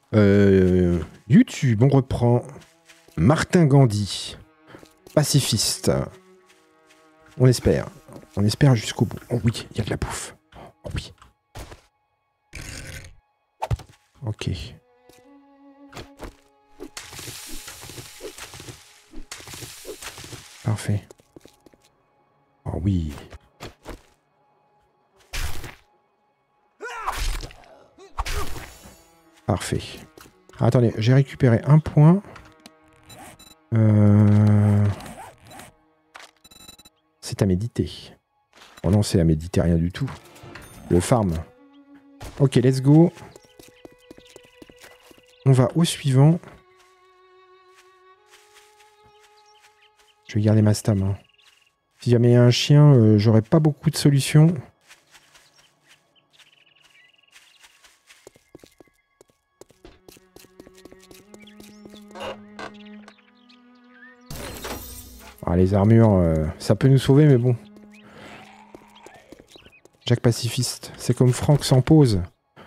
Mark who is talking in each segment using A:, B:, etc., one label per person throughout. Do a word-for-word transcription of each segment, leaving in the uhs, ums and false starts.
A: Euh, YouTube, on reprend. Martin Gandhi, pacifiste. On espère. On espère jusqu'au bout. Oh oui, il y a de la bouffe. Oh oui. Ok. Parfait. Oh oui. Parfait. Ah, attendez, j'ai récupéré un point. Euh... C'est à méditer. Oh non, c'est à méditer rien du tout. Le farm. Ok, let's go. On va au suivant. Je vais garder ma stam. Hein. Si jamais il y a un chien, euh, j'aurai pas beaucoup de solutions. Ah, les armures, euh, ça peut nous sauver, mais bon. Jacques pacifiste. C'est comme Franck sans pause.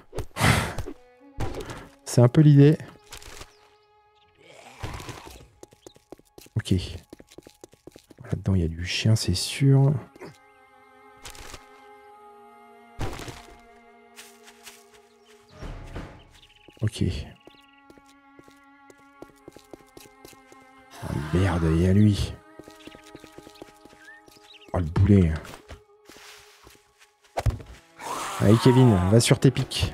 A: C'est un peu l'idée. Ok. Là-dedans, il y a du chien, c'est sûr. Ok. Ah, merde, il y a lui. Oh, le boulet. Allez, Kevin, va sur tes pics.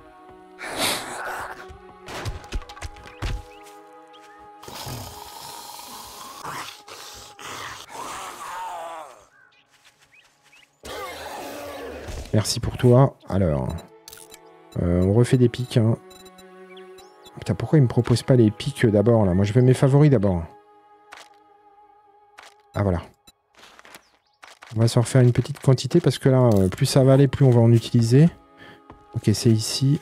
A: Merci pour toi. Alors, euh, on refait des pics. Hein. Putain, pourquoi il me propose pas les pics d'abord là? Moi, je veux mes favoris d'abord. Ah, voilà. On va s'en refaire une petite quantité parce que là, plus ça va aller, plus on va en utiliser. Ok, c'est ici.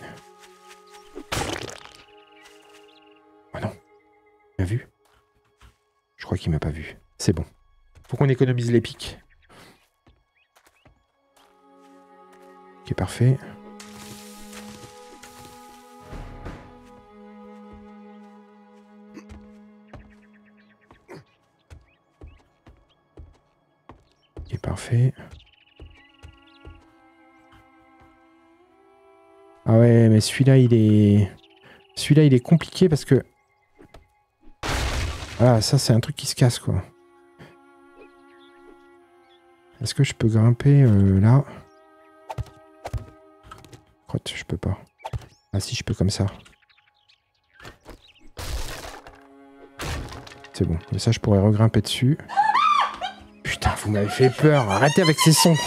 A: Oh non. Il m'a vu? Je crois qu'il m'a pas vu. C'est bon. Faut qu'on économise les pics. Ok, parfait. Ok, parfait. Ah ouais, mais celui-là, il est... Celui-là, il est compliqué parce que... Voilà, ça, c'est un truc qui se casse, quoi. Est-ce que je peux grimper euh, là? Crotte, je peux pas. Ah si, je peux comme ça. C'est bon. Mais ça, je pourrais regrimper dessus. Putain, vous m'avez fait peur. Arrêtez avec ces sons.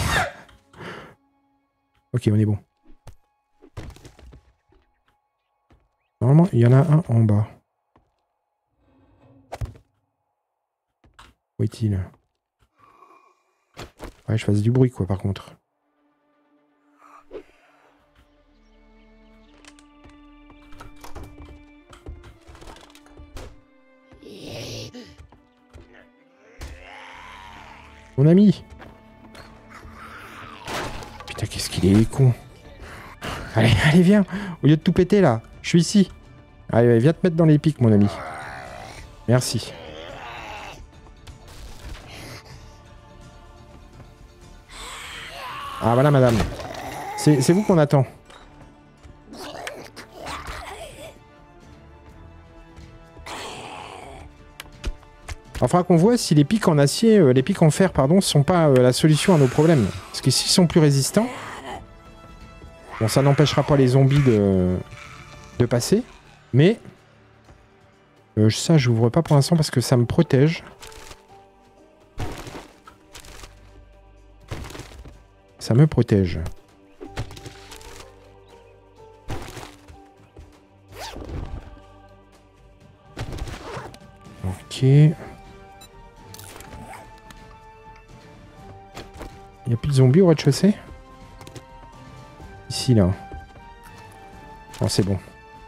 A: Ok, on est bon. Normalement, il y en a un en bas. Où est-il? Ouais, je fasse du bruit, quoi, par contre. Mon ami. Putain, qu'est-ce qu'il est con. Allez, allez, viens. Au lieu de tout péter, là. Je suis ici. Allez, viens te mettre dans les pics, mon ami. Merci. Ah, voilà, madame. C'est vous qu'on attend. Il faudra qu'on voit si les pics en acier, euh, les pics en fer, pardon, sont pas euh, la solution à nos problèmes. Parce que s'ils sont plus résistants, bon, ça n'empêchera pas les zombies de, de passer. Mais euh, ça, j'ouvre pas pour l'instant parce que ça me protège. Ça me protège. Ok. Il n'y a plus de zombies au rez-de-chaussée? Ici, là. Oh, c'est bon.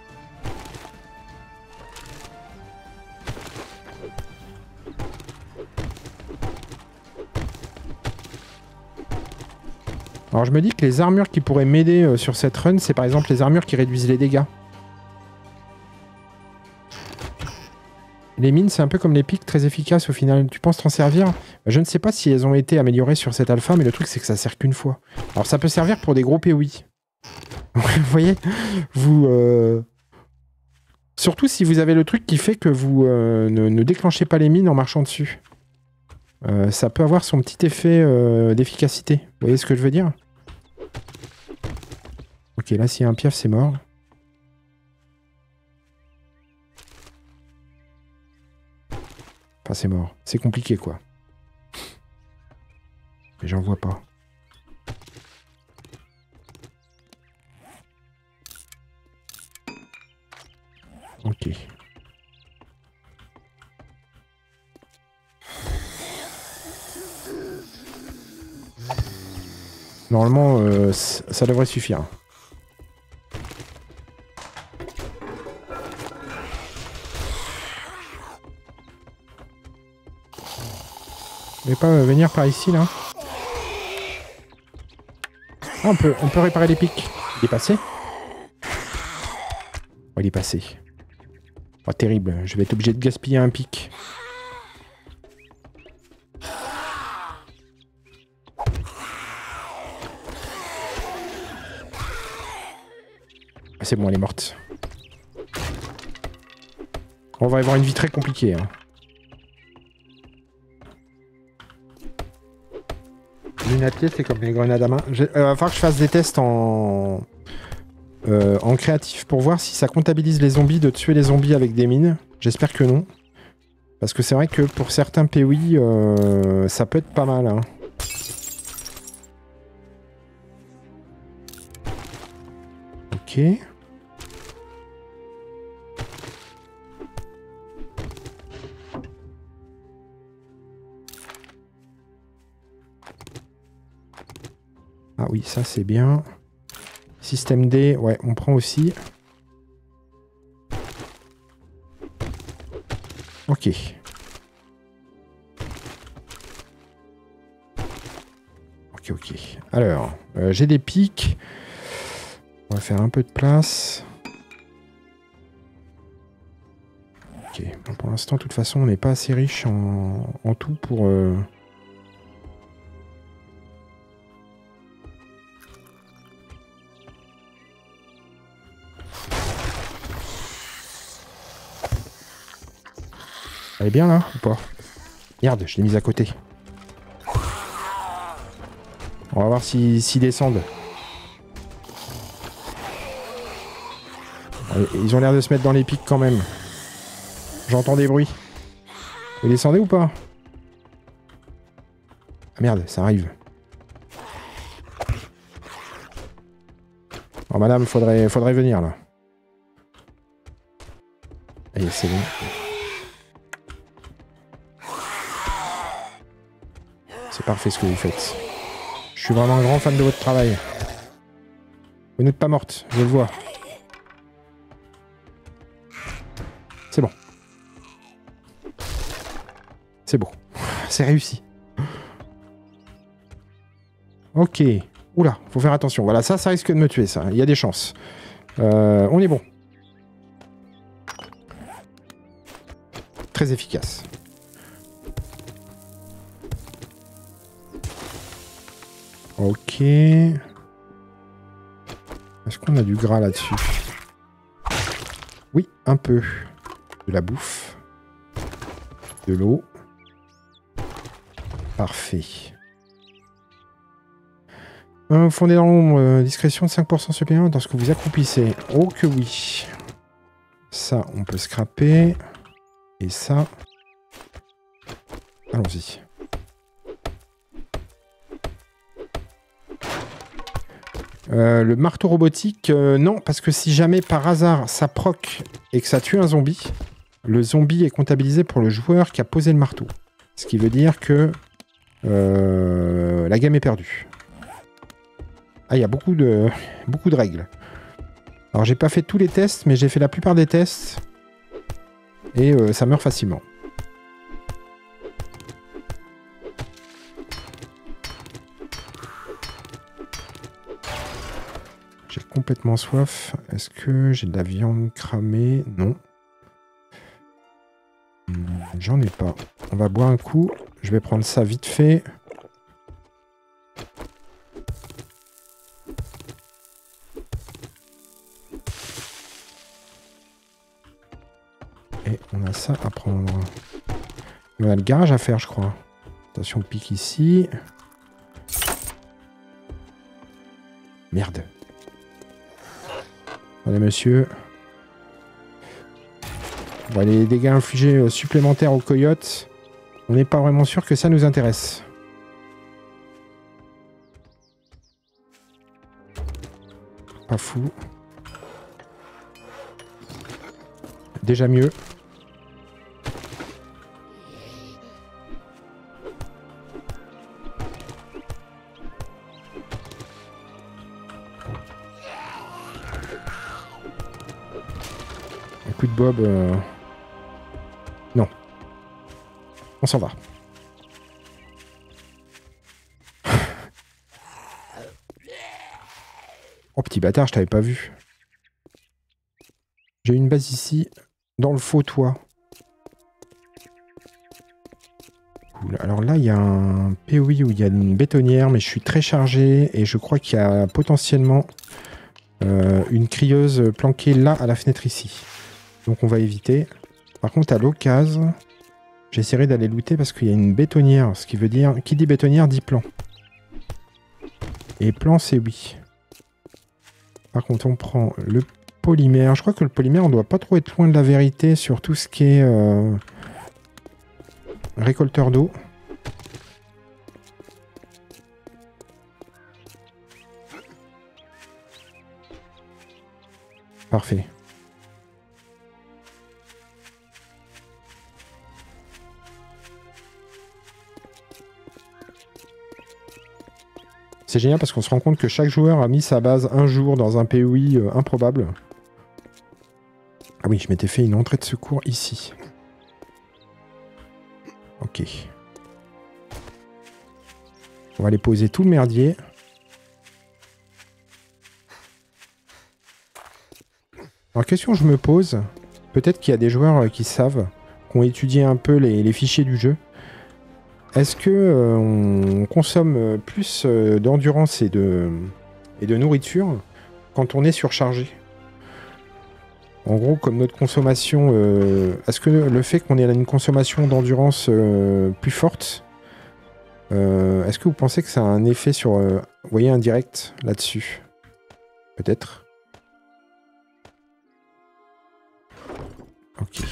A: Alors, je me dis que les armures qui pourraient m'aider euh, sur cette run, c'est par exemple les armures qui réduisent les dégâts. Les mines, c'est un peu comme les pics, très efficaces au final. Tu penses t'en servir? Je ne sais pas si elles ont été améliorées sur cette alpha, mais le truc, c'est que ça sert qu'une fois. Alors, ça peut servir pour des gros P O I. Vous voyez? Vous... Euh... Surtout si vous avez le truc qui fait que vous euh, ne, ne déclenchez pas les mines en marchant dessus. Euh, ça peut avoir son petit effet euh, d'efficacité. Vous voyez ce que je veux dire? Ok, là, s'il y a un piaf, c'est mort. Enfin, c'est mort. C'est compliqué, quoi. Mais j'en vois pas. Ok. Normalement, euh, ça devrait suffire. Vous voulez pas euh, venir par ici, là? Ah, on peut, on peut réparer les pics. Il est passé? Oh, il est passé. Oh, terrible. Je vais être obligé de gaspiller un pic. Ah, c'est bon, elle est morte. On va avoir une vie très compliquée. Hein. Mine à pied, c'est comme les grenades à main. Il euh, va falloir que je fasse des tests en... Euh, en créatif pour voir si ça comptabilise les zombies de tuer les zombies avec des mines. J'espère que non. Parce que c'est vrai que pour certains P O I, euh, ça peut être pas mal. Hein. Ok. Ah oui, ça c'est bien. Système D, ouais, on prend aussi. Ok. Ok, ok. Alors, euh, j'ai des pics. On va faire un peu de place. Ok. Bon, pour l'instant, de toute façon, on n'est pas assez riche en, en tout pour... Euh... Elle est bien là ou pas? Merde, je l'ai mise à côté. On va voir s'ils s'ils descendent. Ils ont l'air de se mettre dans les pics quand même. J'entends des bruits. Vous descendez ou pas? Ah merde, ça arrive. Oh madame, faudrait, faudrait venir là. Allez, c'est bon. C'est parfait ce que vous faites. Je suis vraiment un grand fan de votre travail. Vous n'êtes pas morte, je le vois. C'est bon. C'est bon. C'est réussi. Ok. Oula, faut faire attention. Voilà, ça, ça risque de me tuer, ça. Il y a des chances. Euh, on est bon. Très efficace. Ok. Est-ce qu'on a du gras là-dessus? Oui, un peu. De la bouffe. De l'eau. Parfait. Euh, fondé dans l'ombre, euh, discrétion de cinq pour cent supplémentaire lorsque vous accroupissez. Oh que oui. Ça, on peut scraper. Et ça... Allons-y. Euh, le marteau robotique, euh, non, parce que si jamais par hasard ça proc et que ça tue un zombie, le zombie est comptabilisé pour le joueur qui a posé le marteau. Ce qui veut dire que euh, la game est perdue. Ah, il y a beaucoup de, beaucoup de règles. Alors j'ai pas fait tous les tests, mais j'ai fait la plupart des tests. Et euh, ça meurt facilement. J'ai complètement soif. Est-ce que j'ai de la viande cramée? Non. J'en ai pas. On va boire un coup. Je vais prendre ça vite fait. Et on a ça à prendre. On a le garage à faire, je crois. Attention, pique ici. Merde. Allez, monsieur. Bon, les dégâts infligés supplémentaires aux coyotes, on n'est pas vraiment sûr que ça nous intéresse. Pas fou. Déjà mieux. Un coup de bob... Euh... Non. On s'en va. Oh, petit bâtard, je t'avais pas vu. J'ai une base ici, dans le faux toit. Cool. Alors là, il y a un P O I où il y a une bétonnière, mais je suis très chargé et je crois qu'il y a potentiellement euh, une crieuse planquée là, à la fenêtre ici. Donc on va éviter. Par contre, à l'occasion, j'essaierai d'aller looter parce qu'il y a une bétonnière. Ce qui veut dire... Qui dit bétonnière dit plan. Et plan, c'est oui. Par contre, on prend le polymère. Je crois que le polymère, on doit pas trop être loin de la vérité sur tout ce qui est euh, récolteur d'eau. Parfait. C'est génial parce qu'on se rend compte que chaque joueur a mis sa base un jour dans un P O I euh, improbable. Ah oui, je m'étais fait une entrée de secours ici. Ok. On va aller poser tout le merdier. Alors, question que je me pose, peut-être qu'il y a des joueurs qui savent, qui ont étudié un peu les, les fichiers du jeu. Est-ce que euh, on consomme plus euh, d'endurance et de, et de nourriture quand on est surchargé? En gros, comme notre consommation... Euh, est-ce que le fait qu'on ait une consommation d'endurance euh, plus forte, euh, est-ce que vous pensez que ça a un effet sur... Euh, vous voyez, indirect là-dessus? Peut-être. Ok.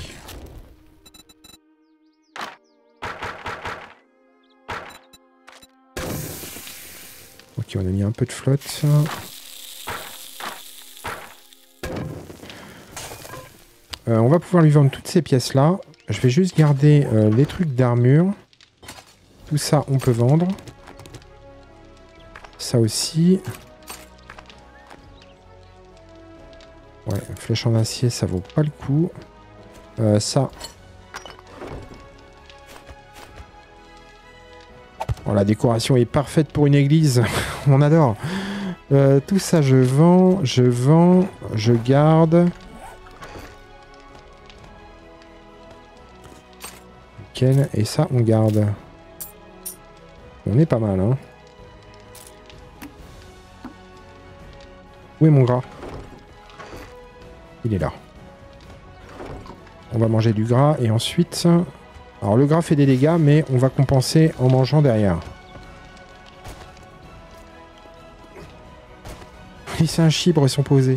A: Ok, on a mis un peu de flotte. Euh, on va pouvoir lui vendre toutes ces pièces-là. Je vais juste garder euh, les trucs d'armure. Tout ça, on peut vendre. Ça aussi. Ouais, flèche en acier, ça vaut pas le coup. Euh, ça. Oh, la décoration est parfaite pour une église. On adore. Euh, tout ça, je vends, je vends, je garde. Nickel. Et ça, on garde. On est pas mal, hein. Où est mon gras? Il est là. On va manger du gras et ensuite... Alors le gras fait des dégâts, mais on va compenser en mangeant derrière. Oui, c'est un chibre, ils sont posés.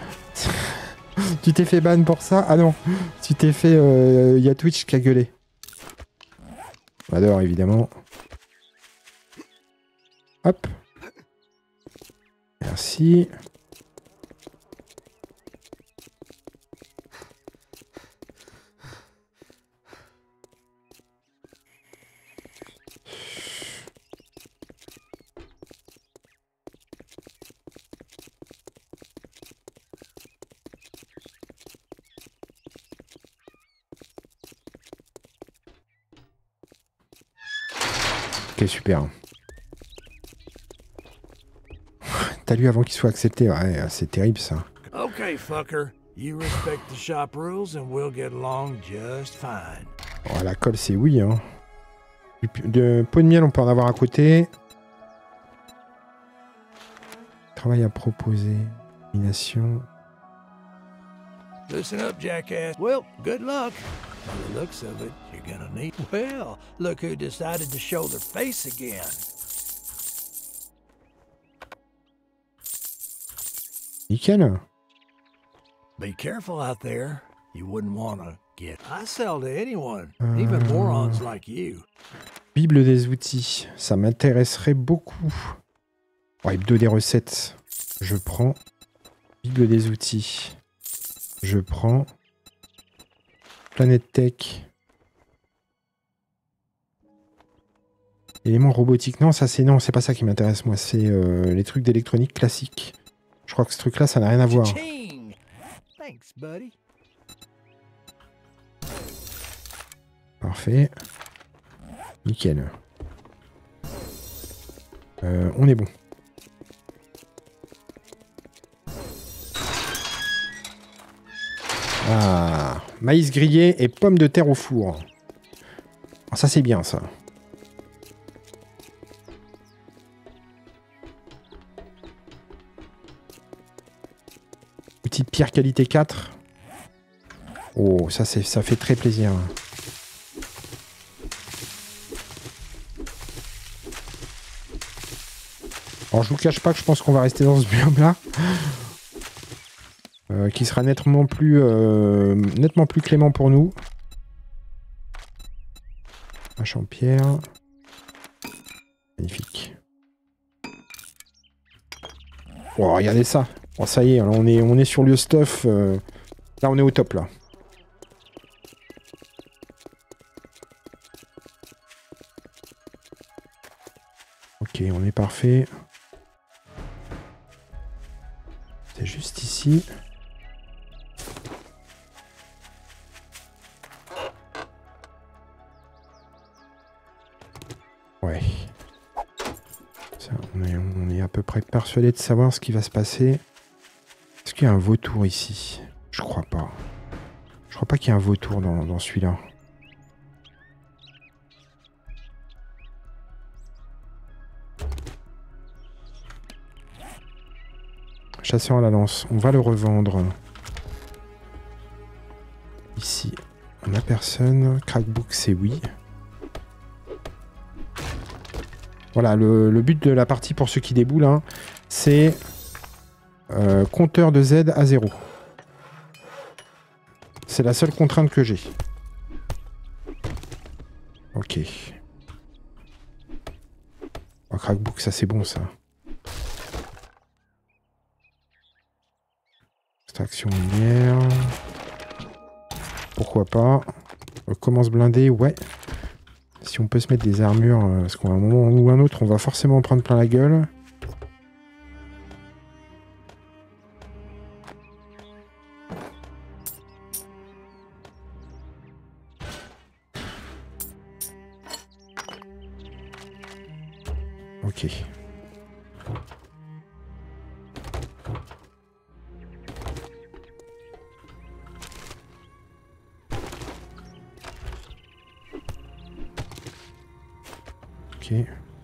A: Tu t'es fait ban pour ça? Ah non, tu t'es fait... Il euh, y a Twitch qui a gueulé. On adore, évidemment. Hop. Merci. Ok, super. T'as lu avant qu'il soit accepté, ouais, c'est terrible ça.
B: Okay, fucker. You respect the shop rules and we'll get along just fine.
A: Oh, la colle, c'est oui. Hein. De pot de miel, on peut en avoir à côté. Travail à proposer. Domination.
B: Listen up, jackass. Well, good luck. By the looks of it, you're gonna need... Well, look who decided to show their face again.
A: Nickel.
B: Be careful out there. You wouldn't want to get... I sell to anyone, euh... even morons like you.
A: Bible des outils. Ça m'intéresserait beaucoup. Oh, hebdo des recettes. Je prends. Bible des outils. Je prends. Planète Tech. Éléments robotiques. Non, ça c'est non, c'est pas ça qui m'intéresse moi. C'est euh, les trucs d'électronique classique. Je crois que ce truc-là, ça n'a rien à voir.
B: Thanks, buddy.
A: Parfait. Nickel. Euh, on est bon. Ah, maïs grillé et pommes de terre au four. Ah, ça c'est bien ça. Petite pierre qualité quatre. Oh, ça, c'est, ça fait très plaisir. Alors, je vous cache pas que je pense qu'on va rester dans ce biome-là. Euh, qui sera nettement plus, euh, nettement plus clément pour nous. Hache en pierre. Magnifique. Oh, regardez ça. Oh, ça y est, on est, on est sur le stuff. Euh... Là, on est au top, là. Ok, on est parfait. C'est juste ici. Ouais. Ça, on, est, on est à peu près persuadé de savoir ce qui va se passer. Est-ce qu'il y a un vautour ici? Je crois pas. Je crois pas qu'il y ait un vautour dans, dans celui-là. Chasseur à la lance. On va le revendre. Ici, on n'a personne. Crackbook, c'est oui. Voilà, le, le but de la partie pour ceux qui déboulent, hein, c'est euh, compteur de Z à zéro. C'est la seule contrainte que j'ai. Ok. Oh, Crackbook, ça c'est bon ça. Extraction minière. Pourquoi pas. Euh, comment se blinder? Ouais. Si on peut se mettre des armures, euh, parce qu'à un moment ou un autre, on va forcément en prendre plein la gueule. Ok. Ok.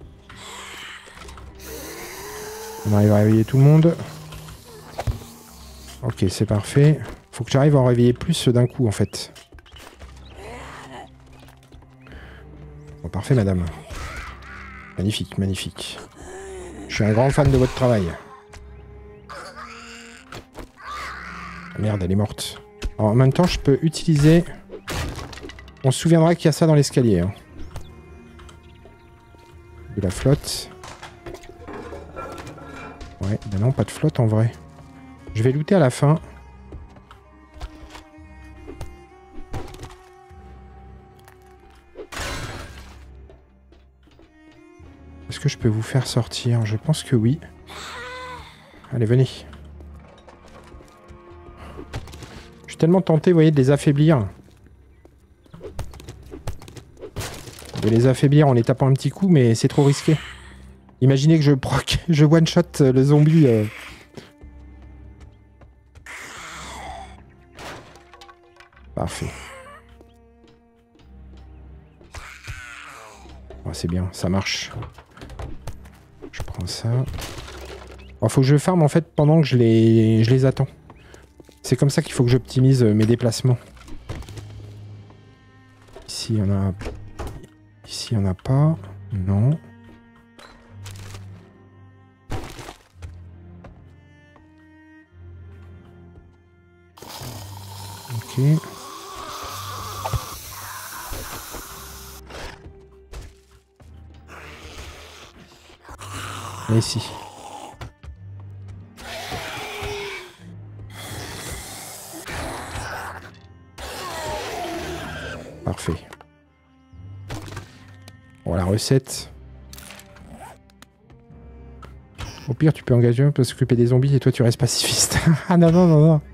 A: On arrive à réveiller tout le monde. Ok, c'est parfait. Faut que j'arrive à en réveiller plus d'un coup, en fait. Bon, parfait, madame. Magnifique, magnifique. Je suis un grand fan de votre travail. Ah, merde, elle est morte. Alors, en même temps, je peux utiliser... On se souviendra qu'il y a ça dans l'escalier. Hein. De la flotte. Ouais, ben non, pas de flotte en vrai. Je vais looter à la fin. Est-ce que je peux vous faire sortir? Je pense que oui. Allez, venez. Je suis tellement tenté, vous voyez, de les affaiblir. De les affaiblir en les tapant un petit coup, mais c'est trop risqué. Imaginez que je proc, je one-shot le zombie. Euh... Parfait. Oh, c'est bien, ça marche. Je prends ça. Il faut que je farm en fait pendant que je les, je les attends. C'est comme ça qu'il faut que j'optimise mes déplacements. Ici, il y en a... Ici, il n'y en a pas. Non. Ok. Et ici. Parfait. Bon, la recette. Au pire, tu peux engager un pour s'occuper des zombies et toi, tu restes pacifiste. Ah non, non, non, non.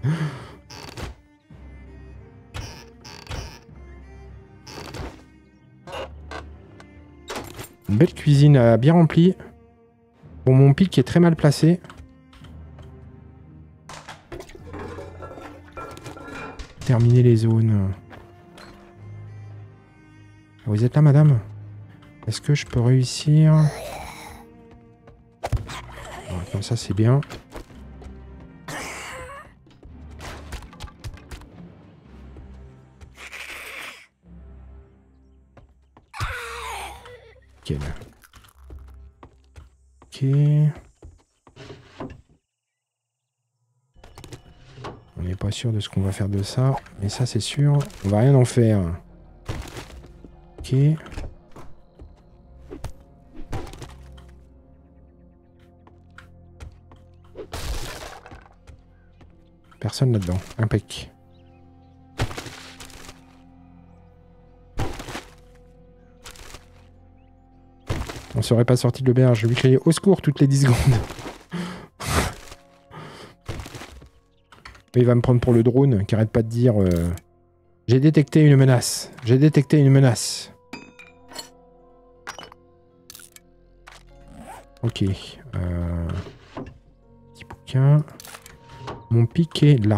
A: Une belle cuisine euh, bien remplie. Bon, mon pic est très mal placé. Terminer les zones. Vous êtes là, madame? Est-ce que je peux réussir? Bon, comme ça, c'est bien. Nickel. Ok. On n'est pas sûr de ce qu'on va faire de ça. Mais ça, c'est sûr. On va rien en faire. Ok. Personne là-dedans. Impec. On serait pas sorti de l'auberge. Je vais lui crier au secours toutes les dix secondes. Il va me prendre pour le drone qui arrête pas de dire euh, j'ai détecté une menace. J'ai détecté une menace. Ok. Euh... Petit bouquin. Mon pic est là.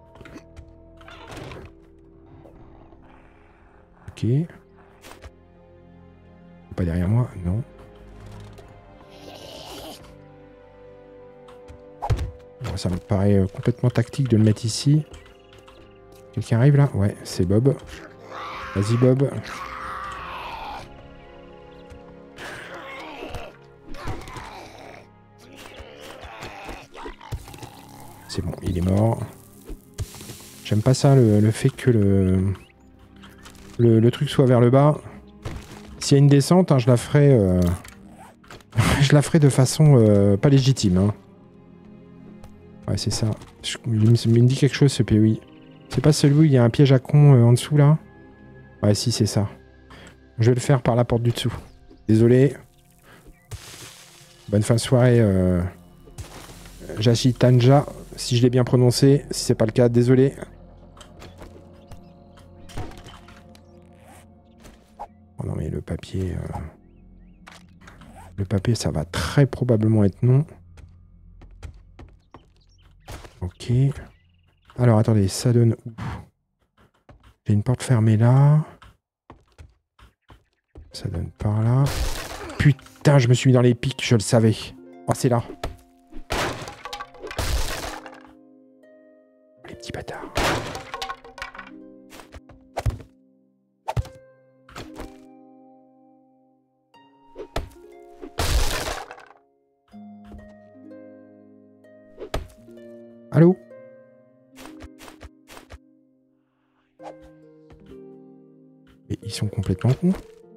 A: Ok. Pas derrière moi, non. Bon, ça me paraît complètement tactique de le mettre ici. Quelqu'un arrive là? Ouais, c'est Bob. Vas-y Bob. C'est bon, il est mort. J'aime pas ça, le, le fait que le, le, le truc soit vers le bas. S'il y a une descente, hein, je la ferai... Euh, je la ferai de façon euh, pas légitime. Hein. Ouais, c'est ça. Je, il, me, il me dit quelque chose, ce P O I. C'est pas celui où il y a un piège à con euh, en dessous, là? Ouais, si, c'est ça. Je vais le faire par la porte du dessous. Désolé. Bonne fin de soirée, euh... Jashi Tanja, si je l'ai bien prononcé. Si c'est pas le cas, désolé. Oh non, mais le papier... Euh... Le papier, ça va très probablement être non. Ok. Alors, attendez, ça donne où? J'ai une porte fermée là. Ça donne par là. Putain, je me suis mis dans les pics, je le savais. Oh, c'est là. Les petits bâtards. Allô? Mais ils sont complètement cons.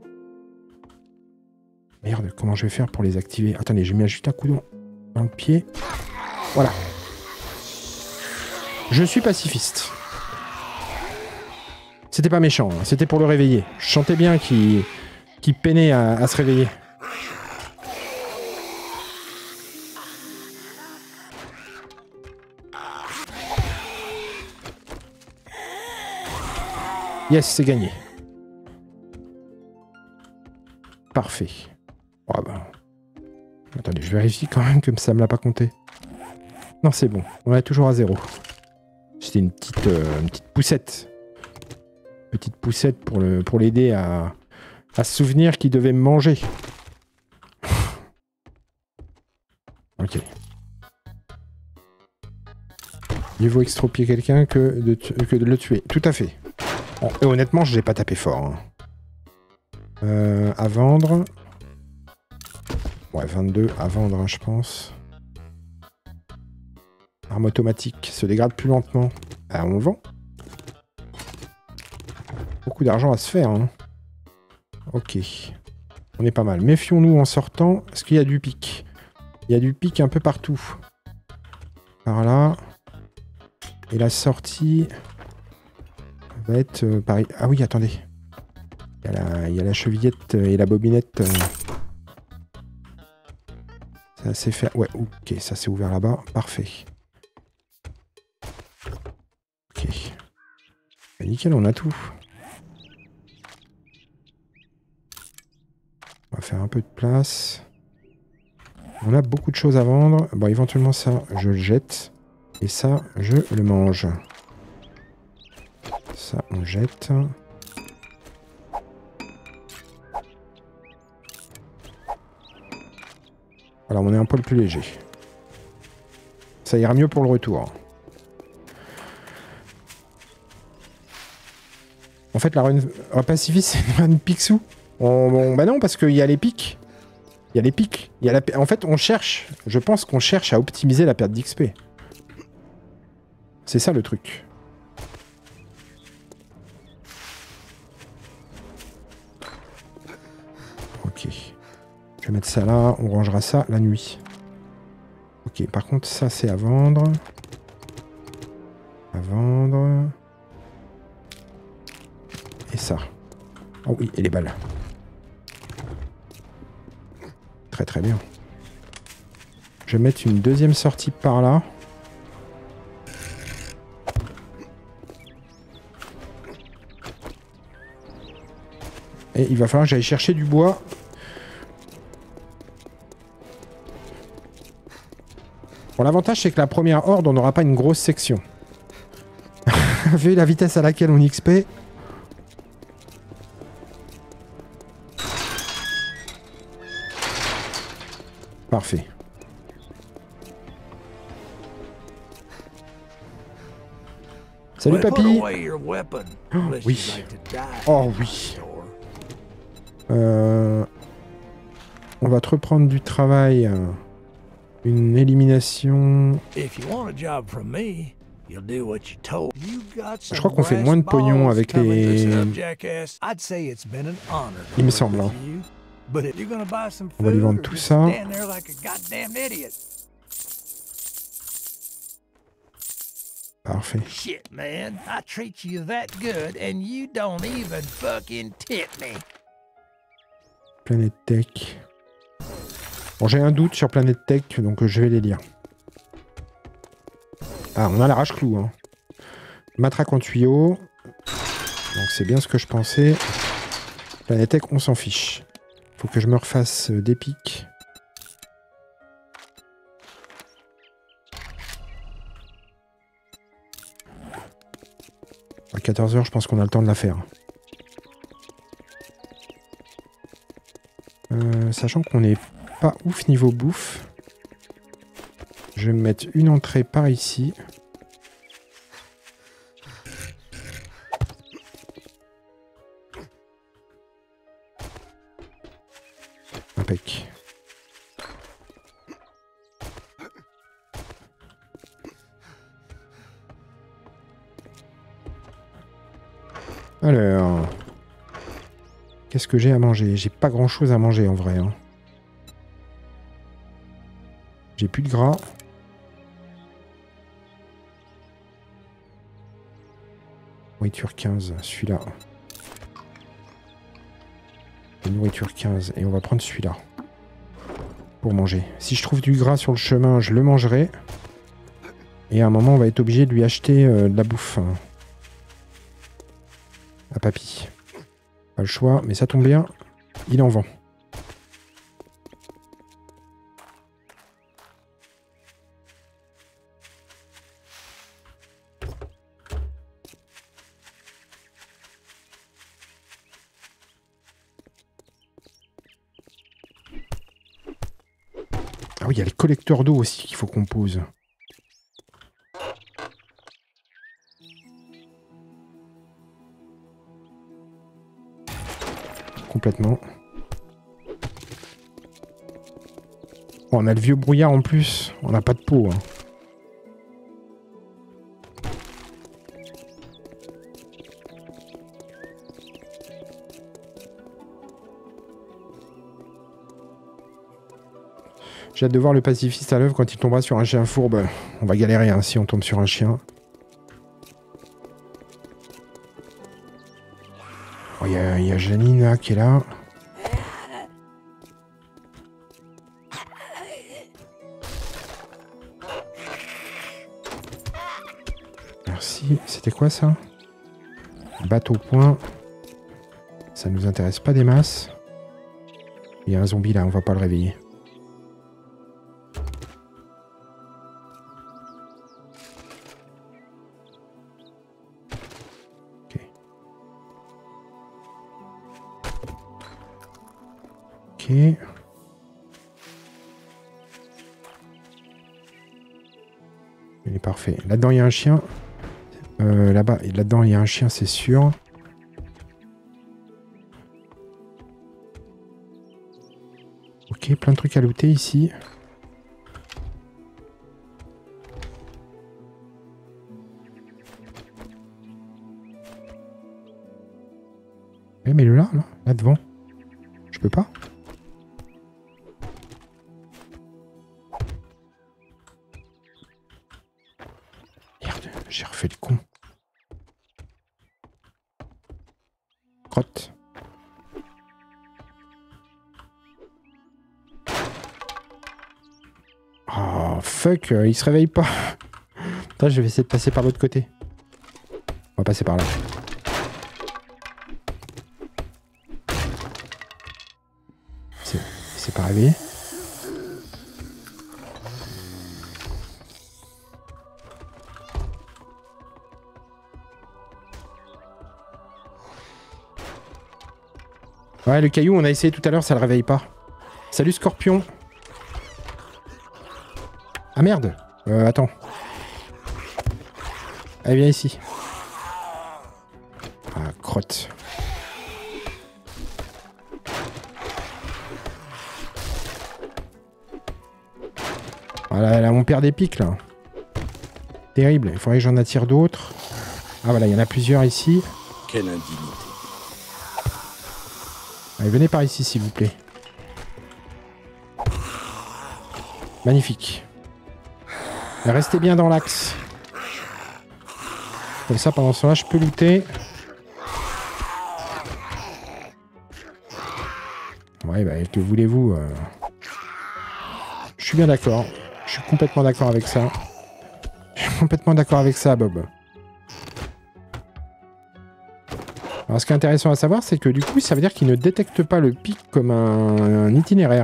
A: Merde, comment je vais faire pour les activer? Attendez, je mets juste un coup dans le pied. Voilà. Je suis pacifiste. C'était pas méchant, hein. C'était pour le réveiller. Je sentais bien qu'il qu'il peinait à, à se réveiller. Yes, c'est gagné. Parfait. Oh bah. Attendez, je vérifie quand même que ça me l'a pas compté. Non, c'est bon. On est toujours à zéro. C'était une petite, euh, une petite poussette. Petite poussette pour le pour l'aider à, À se souvenir qu'il devait me manger. Ok. Mieux vaut extropier quelqu'un que de, que de le tuer. Tout à fait. Bon, et honnêtement, je l'ai pas tapé fort. Hein. Euh, à vendre. Ouais, vingt-deux à vendre, hein, je pense. Arme automatique se dégrade plus lentement. Ah, on vend. Beaucoup d'argent à se faire. Hein. Ok. On est pas mal. Méfions-nous en sortant. Est-ce qu'il y a du pic? Il y a du pic un peu partout. Par là. Et la sortie va être euh, pareil. Ah oui, attendez. Il y, a la, il y a la chevillette et la bobinette. Euh... Ça s'est fait... Ouais, ok, ça s'est ouvert là-bas. Parfait. Ok. Et nickel, on a tout. On va faire un peu de place. On a beaucoup de choses à vendre. Bon, éventuellement, ça, je le jette. Et ça, je le mange. Ça, on jette. Alors, on est un poil plus léger. Ça ira mieux pour le retour. En fait, la run oh, pacifiste, c'est une run Picsou. On, on, bah non, parce qu'il y a les pics. Il y a les pics. Il y a la, en fait, on cherche. Je pense qu'on cherche à optimiser la perte d'X P. C'est ça le truc. Ok. Je vais mettre ça là. On rangera ça la nuit. Ok. Par contre, ça, c'est à vendre. À vendre. Et ça. Oh oui, et les balles. Très très bien. Je vais mettre une deuxième sortie par là. Et il va falloir que j'aille chercher du bois. Bon, l'avantage, c'est que la première horde, on n'aura pas une grosse section. Vu la vitesse à laquelle on X P. Parfait. Salut papy. Oh, oui. Oh oui. Euh, on va te reprendre du travail. Une élimination. Je crois qu'on fait moins de pognon avec les... Il me semble. Hein. On va lui vendre tout ça. Parfait.
B: Shit, man. I treat you that good and you don't even fucking tip me.
A: Planète Tech. Bon, j'ai un doute sur Planète Tech, donc je vais les lire. Ah, on a l'arrache-clou. Hein. Matraque en tuyau. Donc c'est bien ce que je pensais. Planète Tech, on s'en fiche. Faut que je me refasse des pics. À quatorze heures, je pense qu'on a le temps de la faire. Euh, sachant qu'on n'est pas ouf niveau bouffe. Je vais me mettre une entrée par ici. Impec. Alors... Qu'est-ce que j'ai à manger? J'ai pas grand chose à manger en vrai. Hein. J'ai plus de gras. Nourriture quinze, celui-là. Nourriture quinze, et on va prendre celui-là. Pour manger. Si je trouve du gras sur le chemin, je le mangerai. Et à un moment, on va être obligé de lui acheter euh, de la bouffe. Hein. À papy. Pas le choix, mais ça tombe bien. Il en vend. oui, il y a les collecteurs d'eau aussi qu'il faut qu'on pose. Complètement. Oh, on a le vieux brouillard en plus. On n'a pas de peau. Hein. J'ai hâte de voir le pacifiste à l'œuvre quand il tombera sur un chien fourbe. On va galérer hein, si on tombe sur un chien. Il oh, y, y a Janine là, qui est là. Merci. C'était quoi ça? Bateau point. Ça nous intéresse pas des masses. Il y a un zombie là, on va pas le réveiller. Il est parfait. Là-dedans, il y a un chien. Euh, Là-bas, là-dedans, il y a un chien, c'est sûr. Ok, plein de trucs à looter ici. Eh, mais le là, là, là devant. Je peux pas. J'ai refait le con. Crotte. Oh, fuck, euh, il se réveille pas. Attends, je vais essayer de passer par l'autre côté. On va passer par là. C'est pas réveillé. Ouais, le caillou, on a essayé tout à l'heure, ça le réveille pas. Salut Scorpion. Ah merde. Euh, attends. Allez, viens ici. Ah, crotte. Voilà, là, on perd des pics, là. Terrible. Il faudrait que j'en attire d'autres. Ah, voilà, il y en a plusieurs ici.
C: Quelle indignité.
A: Allez, venez par ici, s'il vous plaît. Magnifique. Restez bien dans l'axe. Comme ça, pendant ce temps-là, je peux looter. Ouais, bah, que voulez-vous euh... Je suis bien d'accord. Je suis complètement d'accord avec ça. Je suis complètement d'accord avec ça, Bob. Alors, ce qui est intéressant à savoir, c'est que du coup, ça veut dire qu'il ne détecte pas le pic comme un, un itinéraire.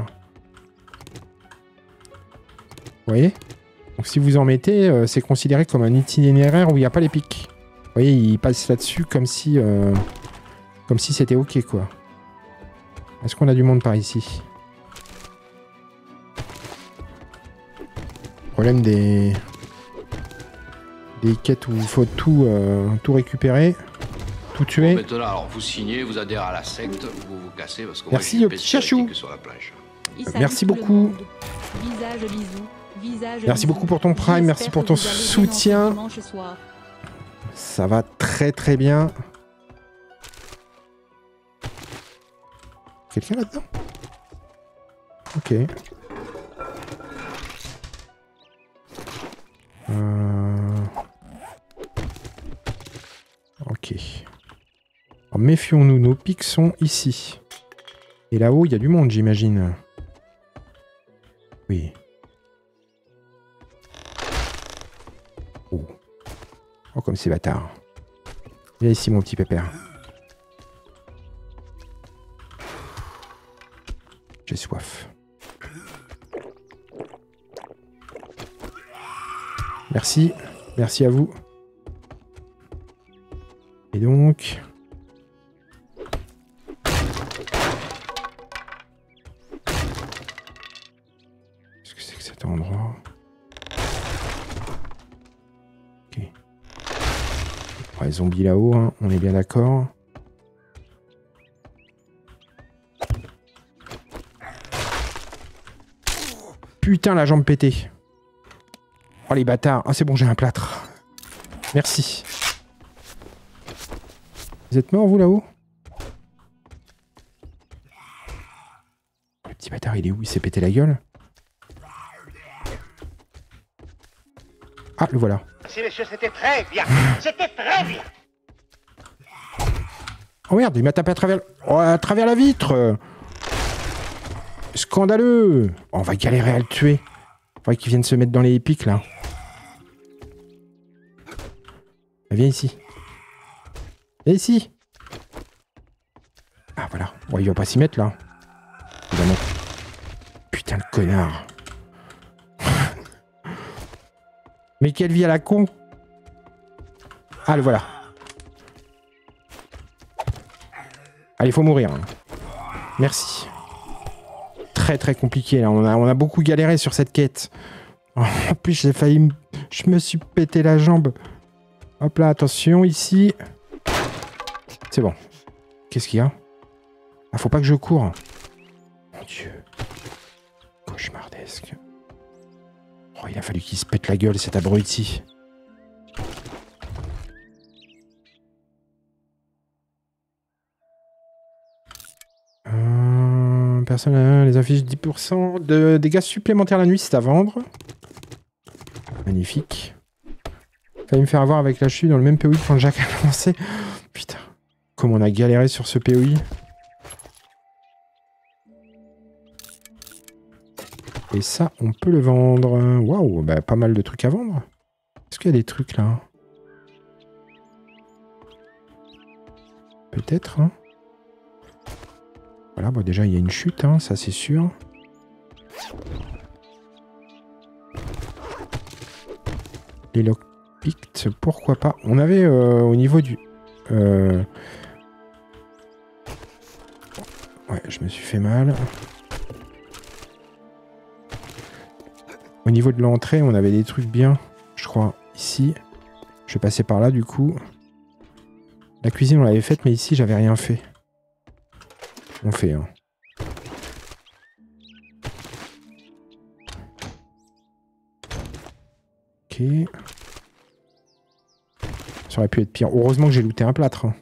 A: Vous voyez? Donc, si vous en mettez, euh, c'est considéré comme un itinéraire où il n'y a pas les pics. Vous voyez, il passe là-dessus comme si, euh, comme si c'était OK, quoi. Est-ce qu'on a du monde par ici? Problème des... des quêtes où il faut tout, euh, tout récupérer. Tout tuer.
D: Bon, maintenant, alors vous signez, vous adhérez à la secte, vous vous cassez parce que
A: merci,
D: moi,
A: au petit chachou.
D: sur la plage.
A: Merci beaucoup. Visage, bisous. Visage, merci bisous. Beaucoup pour ton prime, merci pour ton soutien. Ça va très très bien. Quelqu'un là-dedans? Ok. Euh... Ok. Alors, méfions-nous, nos pics sont ici. Et là-haut, il y a du monde, j'imagine. Oui. Oh. Oh, comme c'est bâtard. Viens ici, mon petit pépère. J'ai soif. Merci. Merci à vous. Et donc... Qu'est-ce que c'est que Les zombies là-haut, hein, on est bien d'accord. Putain, la jambe pétée. Oh les bâtards. Ah c'est bon, j'ai un plâtre. Merci. Vous êtes morts vous là-haut? Le petit bâtard, il est où? Il s'est pété la gueule? Ah, le voilà.
C: Merci messieurs, c'était très bien. C'était très bien.
A: Oh merde, il m'a tapé à travers... Oh, à travers la vitre. Scandaleux. Oh, on va galérer à le tuer. Faudrait qu'il vienne se mettre dans les pics, là. Viens ici. Viens ici. Ah, voilà. Bon, il va pas s'y mettre, là. Il va mettre... Putain de connard. Mais quelle vie à la con. Ah, le voilà. Allez, faut mourir. Hein. Merci. Très très compliqué là. On a, on a beaucoup galéré sur cette quête. Oh, en plus, j'ai failli... Me... Je me suis pété la jambe. Hop là, attention, ici. C'est bon. Qu'est-ce qu'il y a? Ah, faut pas que je cours. Mon Dieu. Cauchemardesque. Oh, il a fallu qu'il se pète la gueule, cet abruti. Euh, personne n'a les affiches dix pour cent de dégâts supplémentaires la nuit, c'est à vendre. Magnifique. Fallait me faire avoir avec la chute dans le même P O I quand Jacques a lancé. Putain, comme on a galéré sur ce P O I. Et ça, on peut le vendre. Waouh, bah, pas mal de trucs à vendre. Est-ce qu'il y a des trucs là? Peut-être, hein. Voilà, bon, déjà, il y a une chute, hein, ça c'est sûr. Les lockpicks, pourquoi pas. On avait euh, au niveau du... Euh... Ouais, je me suis fait mal. Au niveau de l'entrée, on avait des trucs bien, je crois, ici. Je vais passer par là, du coup. La cuisine, on l'avait faite, mais ici, j'avais rien fait. On fait, hein. Ok. Ça aurait pu être pire. Heureusement que j'ai looté un plâtre. Hein.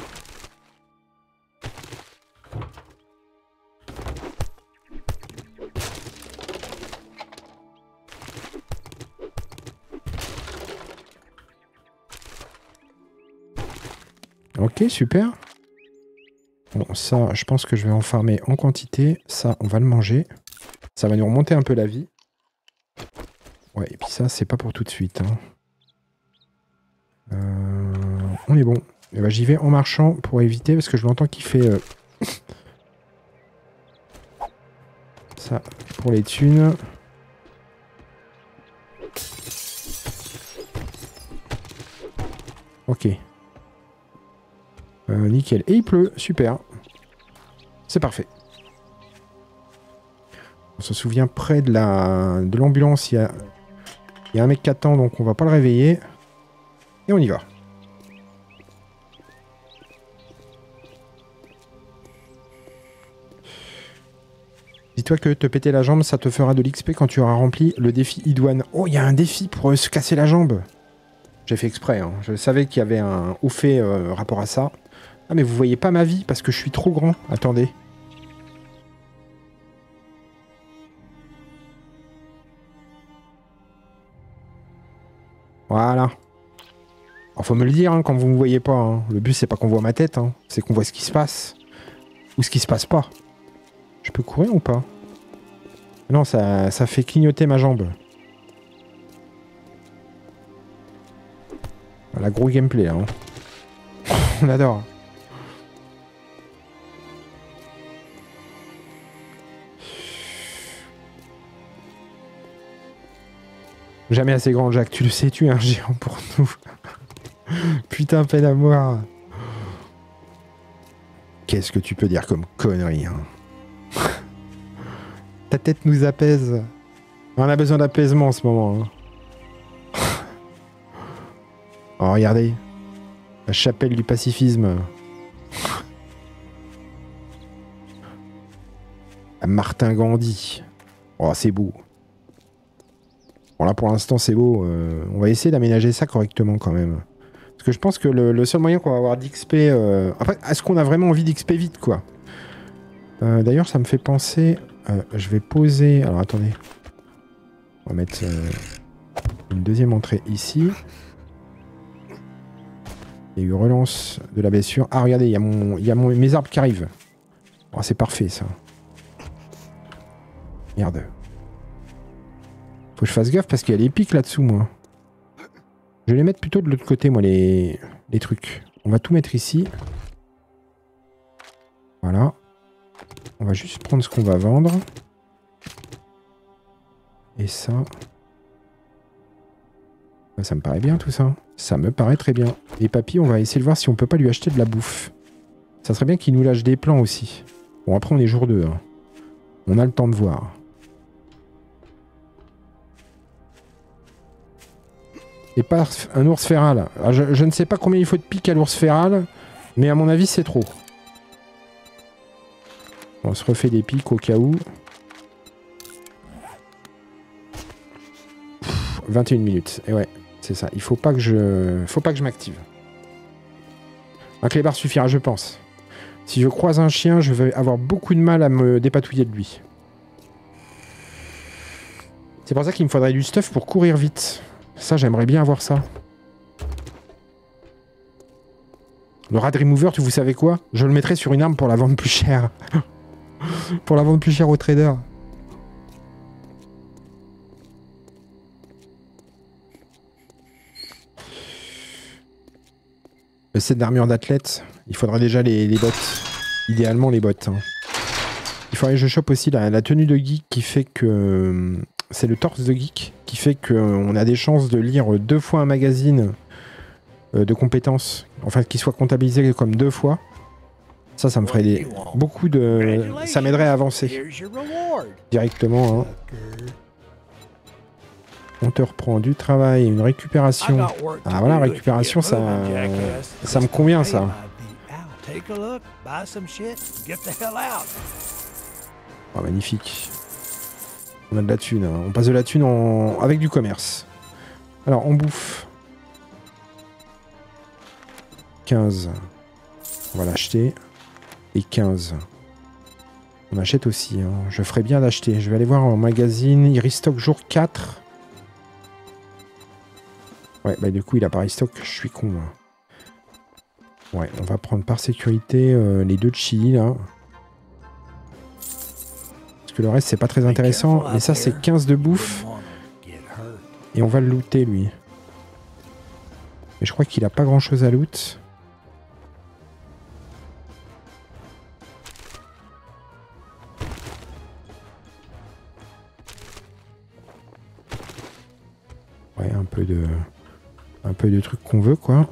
A: Ok, super. Bon, ça, je pense que je vais en farmer en quantité. Ça, on va le manger. Ça va nous remonter un peu la vie. Ouais, et puis ça, c'est pas pour tout de suite. Hein. Euh, on est bon. Et ben, j'y vais en marchant pour éviter, parce que je l'entends qui fait... Euh... ça, pour les thunes. Ok. Euh, nickel. Et il pleut. Super. C'est parfait. On se souvient près de la de l'ambulance, il y a, il y a un mec qui attend, donc on va pas le réveiller. Et on y va. Dis-toi que te péter la jambe, ça te fera de l'X P quand tu auras rempli le défi idoine. Oh, il y a un défi pour euh, se casser la jambe. J'ai fait exprès. Hein. Je savais qu'il y avait un haut fait euh, rapport à ça. Ah, mais vous voyez pas ma vie parce que je suis trop grand. Attendez. Voilà. Alors, faut me le dire hein, quand vous me voyez pas. Hein. Le but, c'est pas qu'on voit ma tête. Hein. C'est qu'on voit ce qui se passe. Ou ce qui se passe pas. Je peux courir ou pas? Non, ça, ça fait clignoter ma jambe. La gros gameplay, hein. On adore. Jamais assez grand, Jacques. Tu le sais, tu es un géant pour nous. Putain, peine à mort. Qu'est-ce que tu peux dire comme connerie, hein? Ta tête nous apaise. On a besoin d'apaisement en ce moment. Hein. Oh, regardez. La chapelle du pacifisme. Martin Gandhi. Oh, c'est beau. Bon, là, pour l'instant, c'est beau. Euh, on va essayer d'aménager ça correctement, quand même. Parce que je pense que le, le seul moyen qu'on va avoir d'X P... Euh... Après, est-ce qu'on a vraiment envie d'X P vite, quoi? euh, D'ailleurs, ça me fait penser... Euh, je vais poser... Alors, attendez. On va mettre euh, une deuxième entrée ici. Il y a eu relance de la blessure. Ah, regardez, il y a, mon, il y a mon, mes arbres qui arrivent. Oh, c'est parfait, ça. Merde. Faut que je fasse gaffe parce qu'il y a les pics là-dessous, moi. Je vais les mettre plutôt de l'autre côté, moi, les, les trucs. On va tout mettre ici. Voilà. On va juste prendre ce qu'on va vendre. Et ça... Ça me paraît bien, tout ça. Ça me paraît très bien. Et Papy, on va essayer de voir si on peut pas lui acheter de la bouffe. Ça serait bien qu'il nous lâche des plans aussi. Bon, après, on est jour deux. Hein. On a le temps de voir. Et pas un ours féral. Alors, je, je ne sais pas combien il faut de piques à l'ours féral, mais à mon avis, c'est trop. On se refait des piques au cas où. Pff, vingt et une minutes. Et ouais, c'est ça. Il faut pas que je, faut pas que je m'active. Un clébard suffira, je pense. Si je croise un chien, je vais avoir beaucoup de mal à me dépatouiller de lui. C'est pour ça qu'il me faudrait du stuff pour courir vite. Ça, j'aimerais bien avoir ça. Le Rad Remover, vous savez quoi? Je le mettrai sur une arme pour la vendre plus cher. Pour la vendre plus cher aux traders. Le set d'armure d'athlète, il faudra déjà les, les bottes. Idéalement les bottes. Hein. Il faudrait que je chope aussi la, la tenue de geek qui fait que... C'est le torse de geek qui fait qu'on a des chances de lire deux fois un magazine de compétences. Enfin, qui soit comptabilisé comme deux fois. Ça, ça me ferait des... beaucoup de... Ça m'aiderait à avancer. Directement. Hein. On te reprend du travail, une récupération. Ah voilà, récupération, ça... Ça me convient, ça. Oh, magnifique. On a de la thune. Hein. On passe de la thune en... avec du commerce. Alors, on bouffe. quinze. On va l'acheter. Et quinze. On achète aussi. Hein. Je ferais bien d'acheter. Je vais aller voir en magazine. Il restock jour quatre. Ouais, bah du coup, il a pas restock. Je suis con. Là. Ouais, on va prendre par sécurité euh, les deux de chili, là. Parce que le reste, c'est pas très intéressant. Mais ça, c'est quinze de bouffe. Et on va le looter, lui. Mais je crois qu'il a pas grand-chose à loot. Ouais, un peu de... Un peu de trucs qu'on veut, quoi.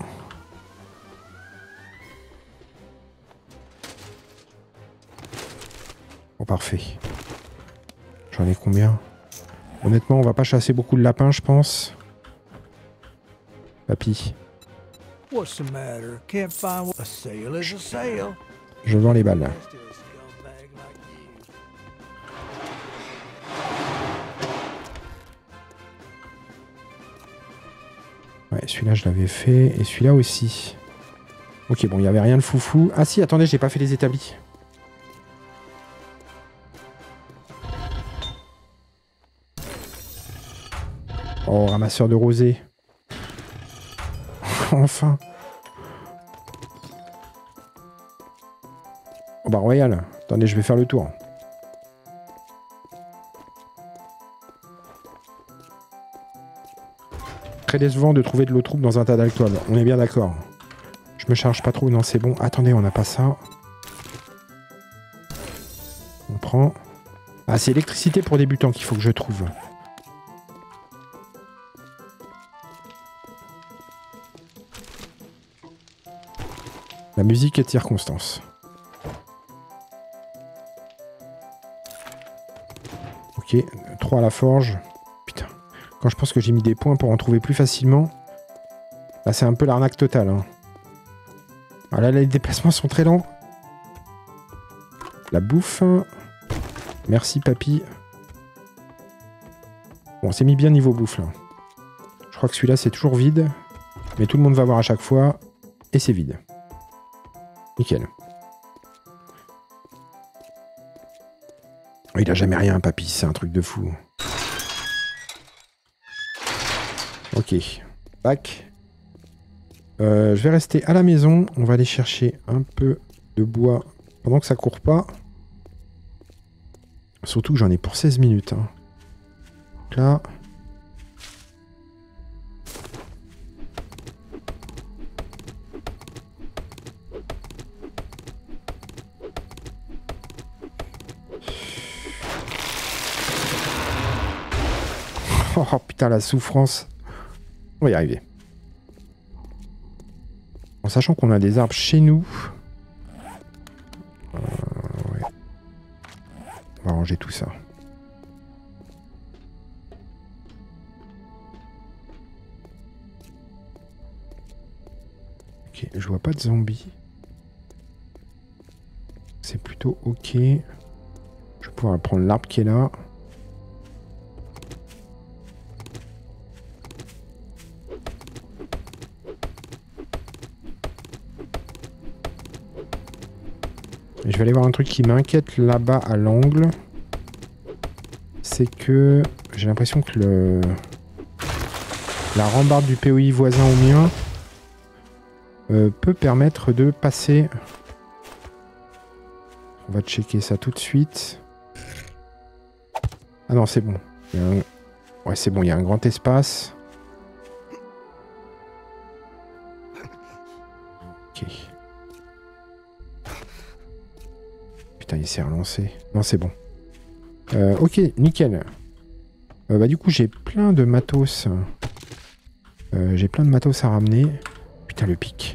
A: Bon, parfait. J'en ai combien? Honnêtement, on va pas chasser beaucoup de lapins, je pense. Papy. Je vends les balles. Ouais, celui-là, je l'avais fait. Et celui-là aussi. Ok, bon, il n'y avait rien de foufou. Ah si, attendez, j'ai pas fait les établis. Oh, ramasseur de rosée. Enfin. Oh bah royal. Attendez, je vais faire le tour. Très décevant de trouver de l'eau trouble dans un tas d'alcool. On est bien d'accord. Je me charge pas trop. Non, c'est bon. Attendez, on n'a pas ça. On prend. Ah, c'est électricité pour débutants qu'il faut que je trouve. La musique est de circonstance. Ok, trois à la forge. Putain, quand je pense que j'ai mis des points pour en trouver plus facilement, là c'est un peu l'arnaque totale. Hein. Ah là, les déplacements sont très lents. La bouffe. Merci, papy. Bon, c'est mis bien niveau bouffe, là. Je crois que celui-là, c'est toujours vide. Mais tout le monde va voir à chaque fois. Et c'est vide. Nickel. Oh, il a jamais rien, papy. C'est un truc de fou. Ok. Back. Euh, je vais rester à la maison. On va aller chercher un peu de bois pendant que ça court pas. Surtout que j'en ai pour seize minutes. Hein. Donc là. Oh putain, la souffrance. On va y arriver. En sachant qu'on a des arbres chez nous. Euh, ouais. On va ranger tout ça. Ok, je vois pas de zombies. C'est plutôt ok. Je vais pouvoir prendre l'arbre qui est là. Je vais aller voir un truc qui m'inquiète là-bas à l'angle. C'est que j'ai l'impression que le la rambarde du P O I voisin au mien euh, peut permettre de passer. On va checker ça tout de suite. Ah non, c'est bon. Il y a un... Ouais, c'est bon, il y a un grand espace. Ok. Putain, il s'est relancé. Non, c'est bon. Euh, ok, nickel. Euh, bah, du coup, j'ai plein de matos. Euh, j'ai plein de matos à ramener. Putain, le pic.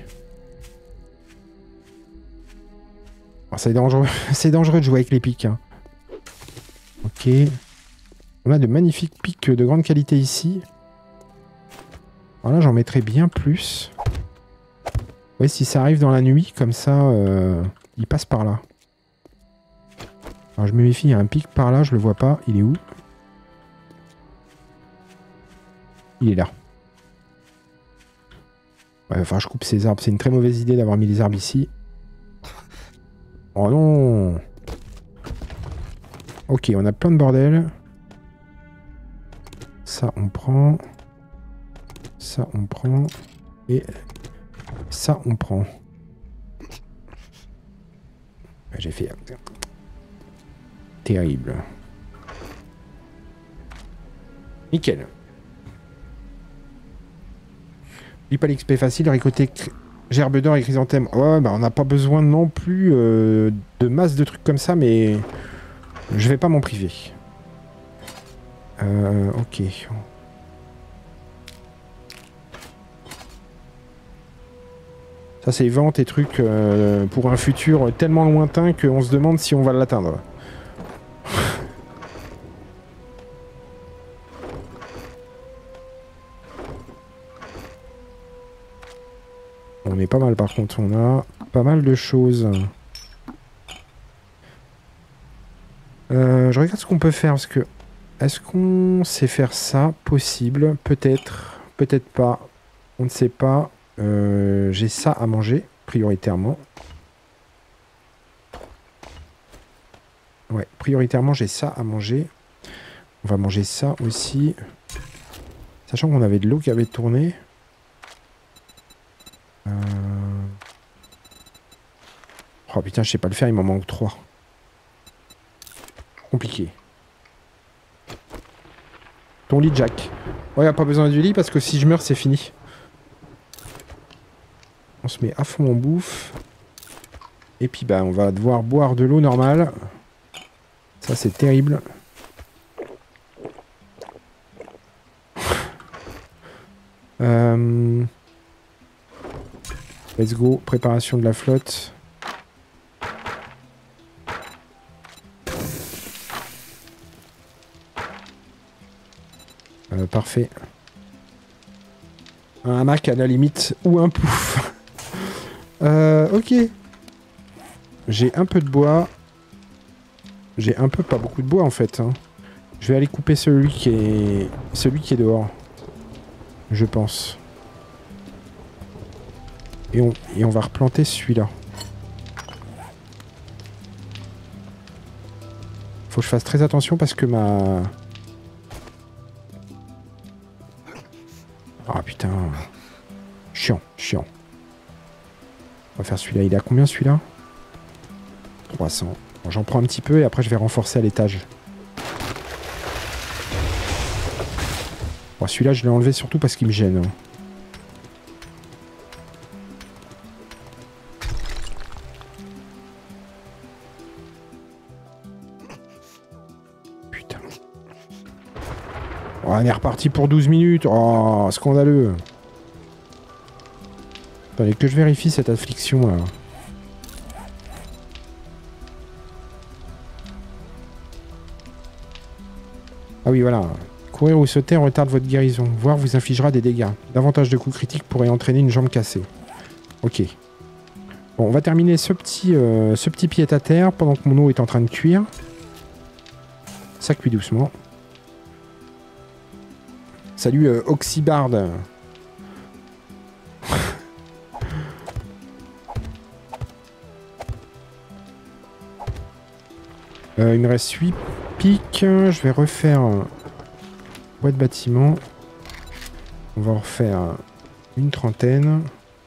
A: Oh, c'est dangereux. C'est dangereux de jouer avec les pics. Hein. Ok. On a de magnifiques pics de grande qualité ici. Alors là, j'en mettrai bien plus. Ouais, si ça arrive dans la nuit, comme ça, euh, il passe par là. Alors je me méfie, il y a un pic par là, je le vois pas. Il est où? Il est là. Ouais, enfin, je coupe ces arbres. C'est une très mauvaise idée d'avoir mis les arbres ici. Oh non! Ok, on a plein de bordel. Ça, on prend. Ça, on prend. Et ça, on prend. J'ai fait... Terrible. Nickel. Dis pas l'X P facile, récolter gerbe d'or et chrysanthème. Ouais, bah on n'a pas besoin non plus euh, de masse de trucs comme ça, mais je vais pas m'en priver. Euh, ok. Ça c'est vente et trucs euh, pour un futur tellement lointain qu'on se demande si on va l'atteindre. On est pas mal par contre, on a pas mal de choses. Euh, je regarde ce qu'on peut faire parce que... Est-ce qu'on sait faire ça? Possible, peut-être, peut-être pas. On ne sait pas. Euh, J'ai ça à manger, prioritairement. Ouais, prioritairement j'ai ça à manger. On va manger ça aussi. Sachant qu'on avait de l'eau qui avait tourné. Euh... Oh putain, je sais pas le faire, il m'en manque trois. Compliqué. Ton lit, Jack. Ouais, y a pas besoin du lit parce que si je meurs, c'est fini. On se met à fond en bouffe. Et puis, bah, on va devoir boire de l'eau normale. Ça, c'est terrible. euh... Let's go, préparation de la flotte. Euh, parfait. Un hamac à la limite, ou un pouf. Euh, ok. J'ai un peu de bois. J'ai un peu, pas beaucoup de bois en fait. Hein. Je vais aller couper celui qui est... Celui qui est dehors. Je pense. Et on, et on va replanter celui-là. Faut que je fasse très attention parce que ma... Ah putain. Chiant, chiant. On va faire celui-là. Il est à combien celui-là? trois cents. Bon, j'en prends un petit peu et après je vais renforcer à l'étage. Bon, celui-là je l'ai enlevé surtout parce qu'il me gêne. Putain. Oh, on est reparti pour douze minutes. Oh, scandaleux. Fallait que je vérifie cette affliction là. Ah oui, voilà. Courir ou sauter retarde votre guérison, voire vous infligera des dégâts. Davantage de coups critiques pourraient entraîner une jambe cassée. Ok. Bon, on va terminer ce petit, euh, ce petit pied à terre pendant que mon eau est en train de cuire. Ça cuit doucement. Salut euh, Oxybard. euh, il me reste huit pics. Je vais refaire un bois de bâtiment. On va en refaire une trentaine.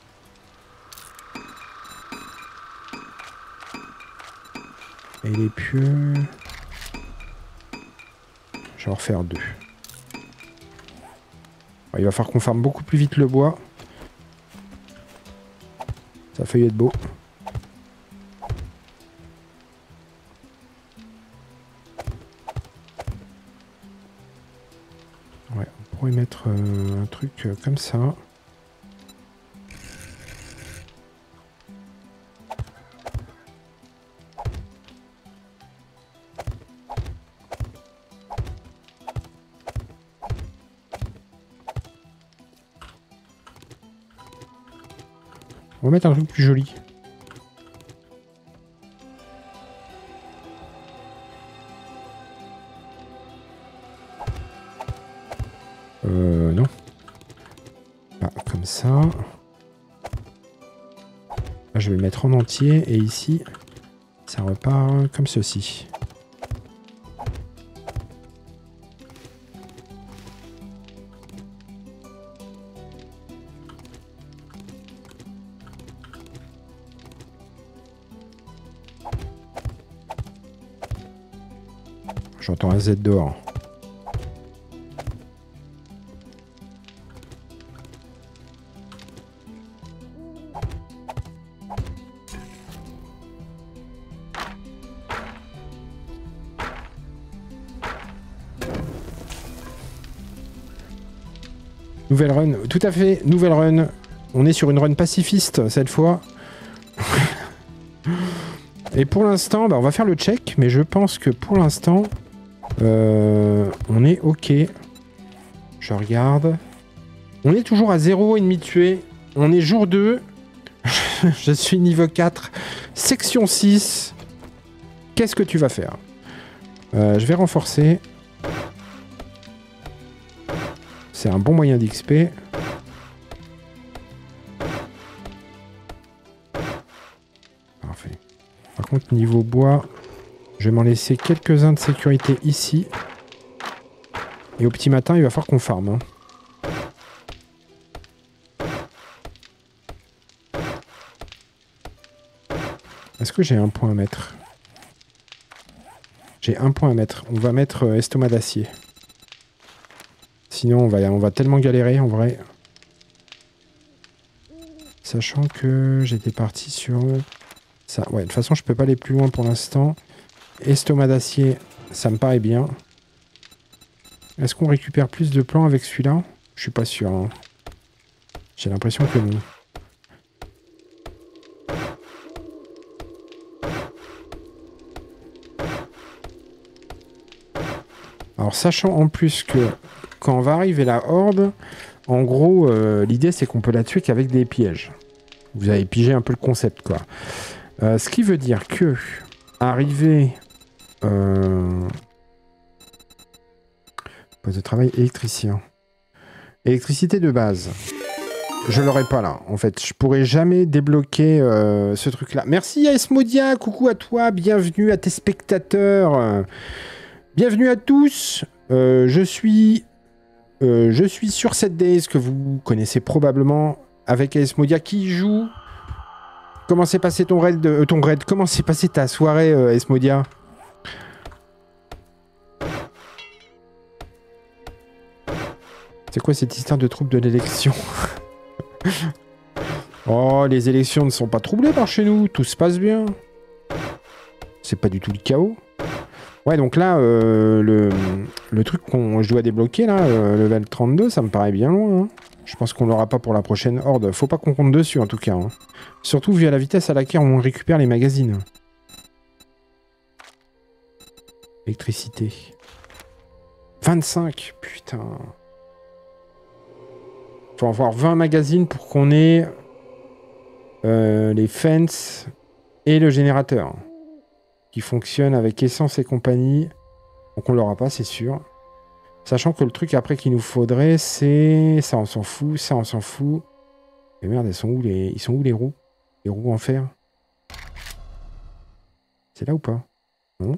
A: Et les pieux... Je vais en refaire deux. Il va falloir qu'on farme beaucoup plus vite le bois. Ça a failli être beau. Ouais, on pourrait mettre euh, un truc euh, comme ça. On va mettre un truc plus joli. Euh, non. Pas comme ça. Là, je vais le mettre en entier. Et ici, ça repart comme ceci. J'entends un Z dehors. Nouvelle run, tout à fait, nouvelle run. On est sur une run pacifiste cette fois. Et pour l'instant, bah, on va faire le check, mais je pense que pour l'instant, euh, on est ok. Je regarde. On est toujours à zéro virgule cinq tués. On est jour deux. Je suis niveau quatre. Section six. Qu'est-ce que tu vas faire? euh, Je vais renforcer. C'est un bon moyen d'X P. Parfait. Par contre, niveau bois, je vais m'en laisser quelques-uns de sécurité ici. Et au petit matin, il va falloir qu'on farme. Hein. Est-ce que j'ai un point à mettre? J'ai un point à mettre. On va mettre euh, estomac d'acier. Sinon, on va, on va tellement galérer, en vrai. Sachant que j'étais parti sur... ça. Ouais, de toute façon, je peux pas aller plus loin pour l'instant. Estomac d'acier, ça me paraît bien. Est-ce qu'on récupère plus de plans avec celui-là? Je suis pas sûr. Hein. J'ai l'impression que non. Alors, sachant en plus que quand on va arriver la horde, en gros, euh, l'idée c'est qu'on peut la tuer qu'avec des pièges. Vous avez pigé un peu le concept, quoi. Euh, ce qui veut dire que, arriver... Euh... Poste de travail, électricien. Électricité de base. Je l'aurai pas là, en fait. Je pourrais jamais débloquer euh, ce truc-là. Merci à Esmodia, coucou à toi, bienvenue à tes spectateurs. Euh, bienvenue à tous. Euh, je suis... Euh, je suis sur sept days, que vous connaissez probablement, avec Esmodia qui joue. Comment s'est passé ton raid, euh, ton raid Comment s'est passé ta soirée, euh, Esmodia? C'est quoi cette histoire de troubles de l'élection? Oh, les élections ne sont pas troublées par chez nous, tout se passe bien. C'est pas du tout le chaos. Ouais, donc là, euh, le, le truc que je dois débloquer, là, euh, level trente-deux, ça me paraît bien loin. Hein. Je pense qu'on l'aura pas pour la prochaine horde. Faut pas qu'on compte dessus, en tout cas. Hein. Surtout vu à la vitesse à laquelle on récupère les magazines. Électricité. vingt-cinq, putain. Faut avoir vingt magazines pour qu'on ait euh, les fences et le générateur. Qui fonctionne avec essence et compagnie. Donc on l'aura pas, c'est sûr. Sachant que le truc après qu'il nous faudrait, c'est... Ça, on s'en fout. Ça, on s'en fout. Mais merde, elles sont où les... Ils sont où les roues? Les roues en fer? C'est là ou pas? Non.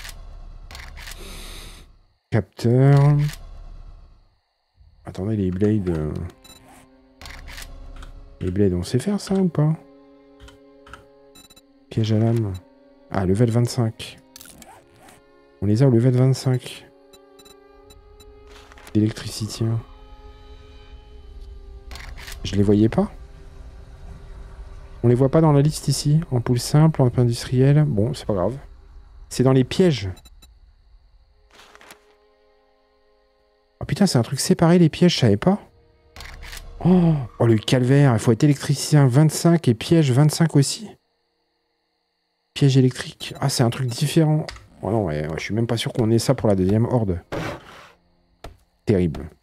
A: Capteur. Attendez, les blades... Euh... Les blades, on sait faire ça ou pas? Piège à lame. Ah, level vingt-cinq. On les a au level vingt-cinq. D'électricité. Je les voyais pas. On les voit pas dans la liste ici. Ampoule simple, ampoule industrielle. Bon, c'est pas grave. C'est dans les pièges. Oh putain, c'est un truc séparé les pièges, je savais pas. Oh, oh le calvaire, il faut être électricien vingt-cinq et piège vingt-cinq aussi. Piège électrique. Ah, c'est un truc différent. Oh non, ouais, ouais, je suis même pas sûr qu'on ait ça pour la deuxième horde. Terrible.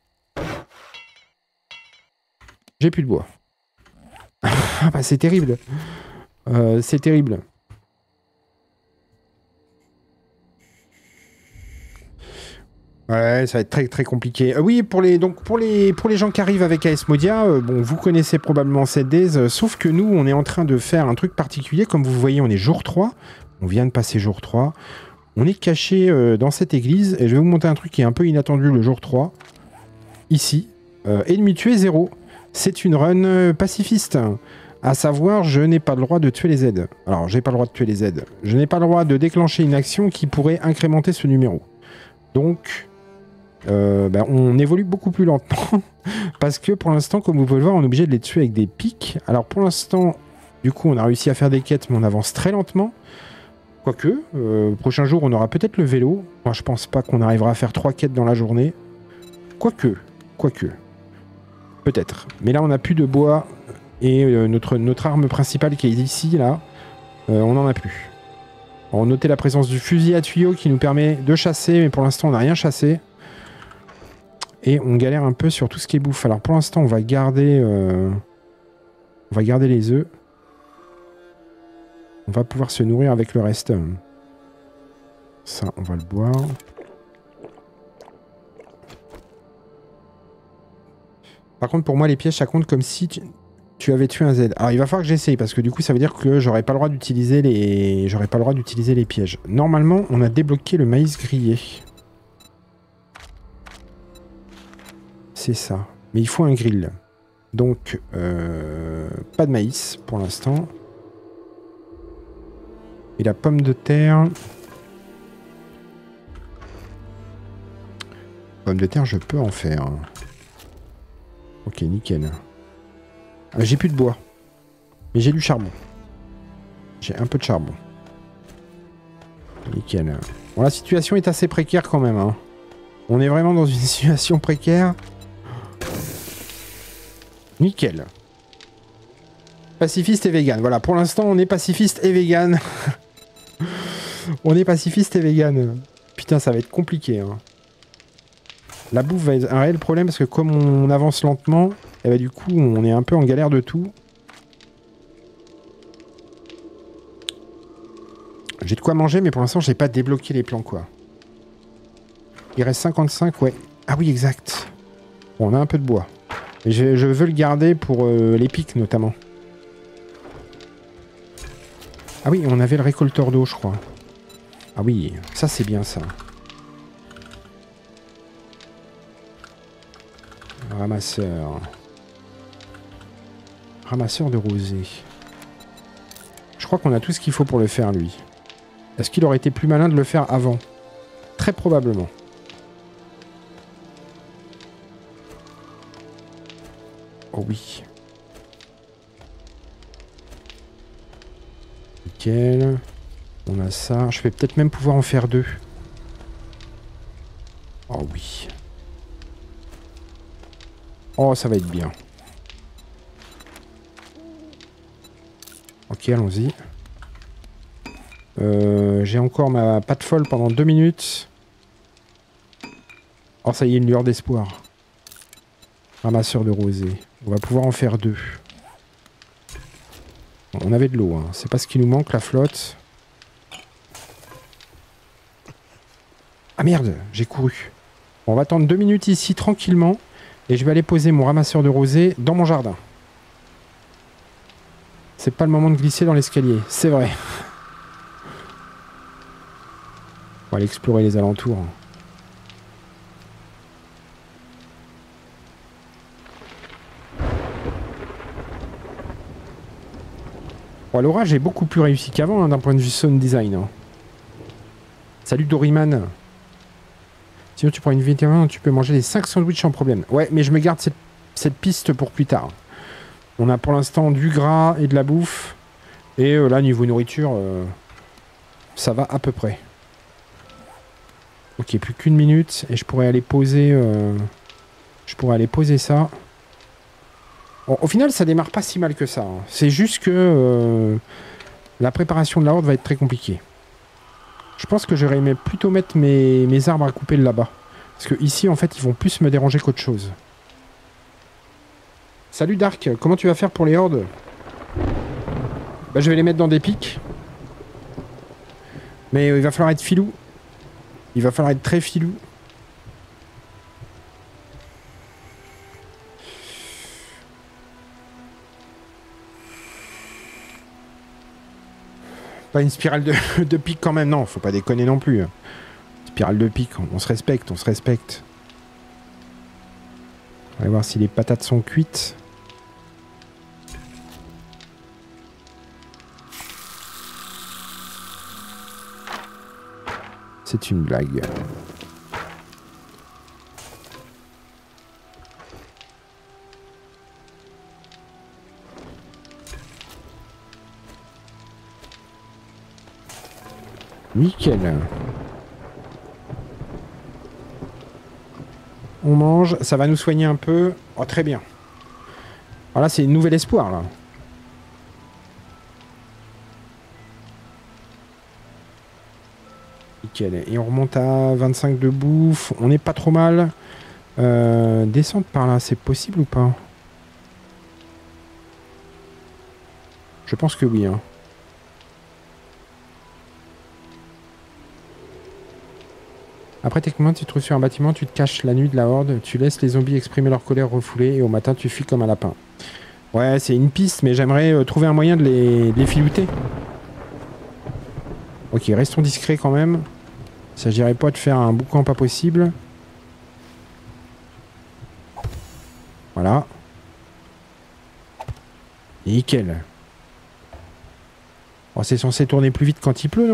A: J'ai plus de bois. Ah bah c'est terrible. Euh, c'est terrible. Ouais, ça va être très très compliqué. Euh, oui, pour les donc pour les pour les gens qui arrivent avec Asmodia, euh, bon, vous connaissez probablement sept days, euh, sauf que nous, on est en train de faire un truc particulier. Comme vous voyez, on est jour trois. On vient de passer jour trois. On est caché euh, dans cette église et je vais vous montrer un truc qui est un peu inattendu le jour trois. Ici, euh, ennemi tué zéro. C'est une run euh, pacifiste. À savoir, je n'ai pas le droit de tuer les Z. Alors, j'ai pas le droit de tuer les Z. Je n'ai pas le droit de déclencher une action qui pourrait incrémenter ce numéro. Donc, euh, ben, on évolue beaucoup plus lentement. Parce que pour l'instant, comme vous pouvez le voir, on est obligé de les tuer avec des pics. Alors, pour l'instant, du coup, on a réussi à faire des quêtes, mais on avance très lentement. Quoique, euh, prochain jour, on aura peut-être le vélo. Moi, je pense pas qu'on arrivera à faire trois quêtes dans la journée. Quoique, quoique. Peut-être. Mais là, on n'a plus de bois. Et euh, notre, notre arme principale qui est ici, là, euh, on n'en a plus. On notait la présence du fusil à tuyau qui nous permet de chasser, mais pour l'instant, on n'a rien chassé. Et on galère un peu sur tout ce qui est bouffe. Alors, pour l'instant, on va garder... Euh, on va garder les œufs. On va pouvoir se nourrir avec le reste. Ça, on va le boire. Par contre, pour moi, les pièges, ça compte comme si tu, tu avais tué un Z. Alors, il va falloir que j'essaye, parce que du coup, ça veut dire que j'aurais pas le droit d'utiliser les... J'aurais pas le droit d'utiliser les pièges. Normalement, on a débloqué le maïs grillé. C'est ça. Mais il faut un grill. Donc, euh, pas de maïs pour l'instant. Et la pomme de terre... Pomme de terre, je peux en faire. Ok, nickel. Ah, j'ai plus de bois. Mais j'ai du charbon. J'ai un peu de charbon. Nickel. Bon, la situation est assez précaire quand même. Hein. On est vraiment dans une situation précaire. Nickel. Pacifiste et vegan. Voilà, pour l'instant, on est pacifiste et vegan. On est pacifiste et vegan. Putain, ça va être compliqué. Hein. La bouffe va être un réel problème parce que comme on avance lentement, et bah du coup, on est un peu en galère de tout. J'ai de quoi manger, mais pour l'instant, j'ai pas débloqué les plans, quoi. Il reste cinquante-cinq, ouais. Ah oui, exact. Bon, on a un peu de bois. Et je, je veux le garder pour euh, les pics, notamment. Ah oui, on avait le récolteur d'eau, je crois. Ah oui, ça, c'est bien, ça. Ramasseur. Ramasseur de rosée. Je crois qu'on a tout ce qu'il faut pour le faire, lui. Est-ce qu'il aurait été plus malin de le faire avant? Très probablement. Oh oui. Nickel. On a ça. Je vais peut-être même pouvoir en faire deux. Oh oui. Oh, ça va être bien. Ok, allons-y. Euh, J'ai encore ma patte folle pendant deux minutes. Oh, ça y est, une lueur d'espoir. Ramasseur de rosée. On va pouvoir en faire deux. Bon, on avait de l'eau, hein. C'est pas ce qui nous manque, la flotte. Ah merde, j'ai couru. Bon, on va attendre deux minutes ici, tranquillement. Et je vais aller poser mon ramasseur de rosée dans mon jardin. C'est pas le moment de glisser dans l'escalier, c'est vrai. On va aller explorer les alentours. Bon, l'orage est beaucoup plus réussi qu'avant, hein, d'un point de vue sound design. Hein. Salut Doriman. Sinon tu prends une vétérinaire, tu peux manger les cinq sandwichs sans problème. Ouais, mais je me garde cette, cette piste pour plus tard. On a pour l'instant du gras et de la bouffe. Et euh, là, niveau nourriture, euh, ça va à peu près. Ok, plus qu'une minute. Et je pourrais aller poser... Euh, je pourrais aller poser ça. Bon, au final, ça démarre pas si mal que ça. Hein. C'est juste que euh, la préparation de la horde va être très compliquée. Je pense que j'aurais aimé plutôt mettre mes, mes arbres à couper là-bas. Parce que ici, en fait, ils vont plus me déranger qu'autre chose. Salut Dark, comment tu vas faire pour les hordes? Bah, je vais les mettre dans des pics. Mais euh, il va falloir être filou. Il va falloir être très filou. Pas une spirale de, de pique quand même, non, faut pas déconner non plus. Spirale de pique, on, on se respecte, on se respecte. On va voir si les patates sont cuites. C'est une blague. Nickel. On mange, ça va nous soigner un peu. Oh, très bien. Voilà, c'est une nouvelle espoir, là. Nickel. Et on remonte à vingt-cinq de bouffe. On n'est pas trop mal. Euh, descendre par là, c'est possible ou pas? Je pense que oui, hein. Après, techniquement, tu te trouves sur un bâtiment, tu te caches la nuit de la horde, tu laisses les zombies exprimer leur colère refoulée et au matin, tu fuis comme un lapin. Ouais, c'est une piste, mais j'aimerais euh, trouver un moyen de les, de les filouter. Ok, restons discrets quand même. Il s'agirait pas de faire un boucan pas possible. Voilà. Nickel. Oh, c'est censé tourner plus vite quand il pleut, non ?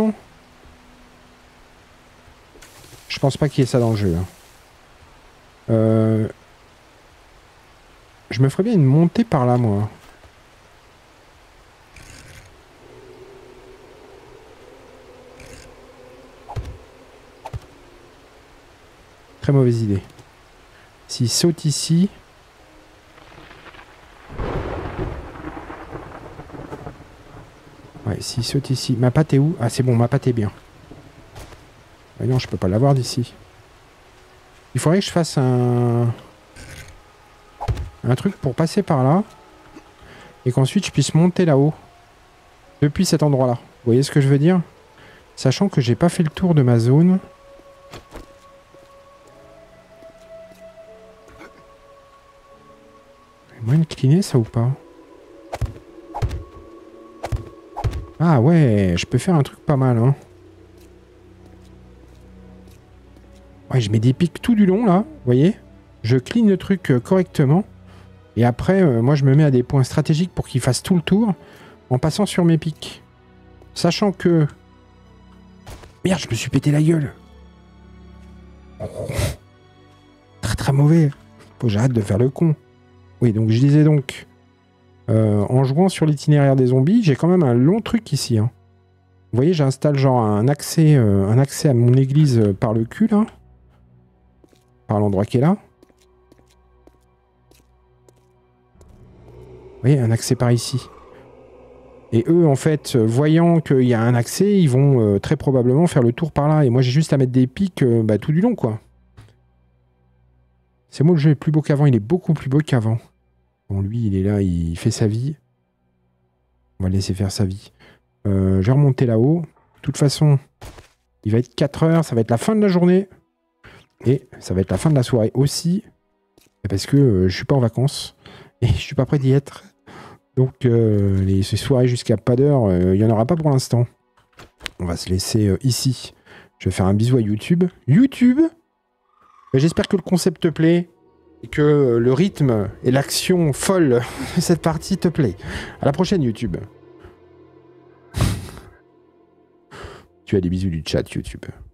A: Je pense pas qu'il y ait ça dans le jeu. Hein. Euh... Je me ferais bien une montée par là, moi. Très mauvaise idée. S'il saute ici... Ouais, s'il saute ici... Ma patte est où? Ah, c'est bon, ma patte est bien. Mais non, je peux pas l'avoir d'ici. Il faudrait que je fasse un... un truc pour passer par là. Et qu'ensuite je puisse monter là-haut. Depuis cet endroit-là. Vous voyez ce que je veux dire? Sachant que j'ai pas fait le tour de ma zone. Il y a moyen de cleaner ça ou pas? Ah ouais, je peux faire un truc pas mal, hein. Ouais, je mets des pics tout du long, là, vous voyez? Je clean le truc euh, correctement. Et après, euh, moi, je me mets à des points stratégiques pour qu'il fasse tout le tour en passant sur mes pics. Sachant que... Merde, je me suis pété la gueule. Oh. Très très mauvais. Faut que j'arrête de faire le con. Oui, donc je disais donc... Euh, en jouant sur l'itinéraire des zombies, j'ai quand même un long truc ici. Hein. Vous voyez, j'installe genre un accès, euh, un accès à mon église euh, par le cul, là. Par l'endroit qui est là. Vous voyez, un accès par ici. Et eux, en fait, voyant qu'il y a un accès, ils vont euh, très probablement faire le tour par là. Et moi, j'ai juste à mettre des pics euh, bah, tout du long, quoi. C'est moi, le jeu est plus beau qu'avant. Il est beaucoup plus beau qu'avant. Bon, lui, il est là, il fait sa vie. On va le laisser faire sa vie. Euh, je vais remonter là-haut. De toute façon, il va être quatre heures. Ça va être la fin de la journée. Et ça va être la fin de la soirée aussi. Parce que euh, je suis pas en vacances. Et je suis pas prêt d'y être. Donc, euh, les ces soirées jusqu'à pas d'heure, il euh, n'y en aura pas pour l'instant. On va se laisser euh, ici. Je vais faire un bisou à YouTube. YouTube! J'espère que le concept te plaît. Et que le rythme et l'action folle de cette partie te plaît. À la prochaine, YouTube. Tu as des bisous du chat, YouTube.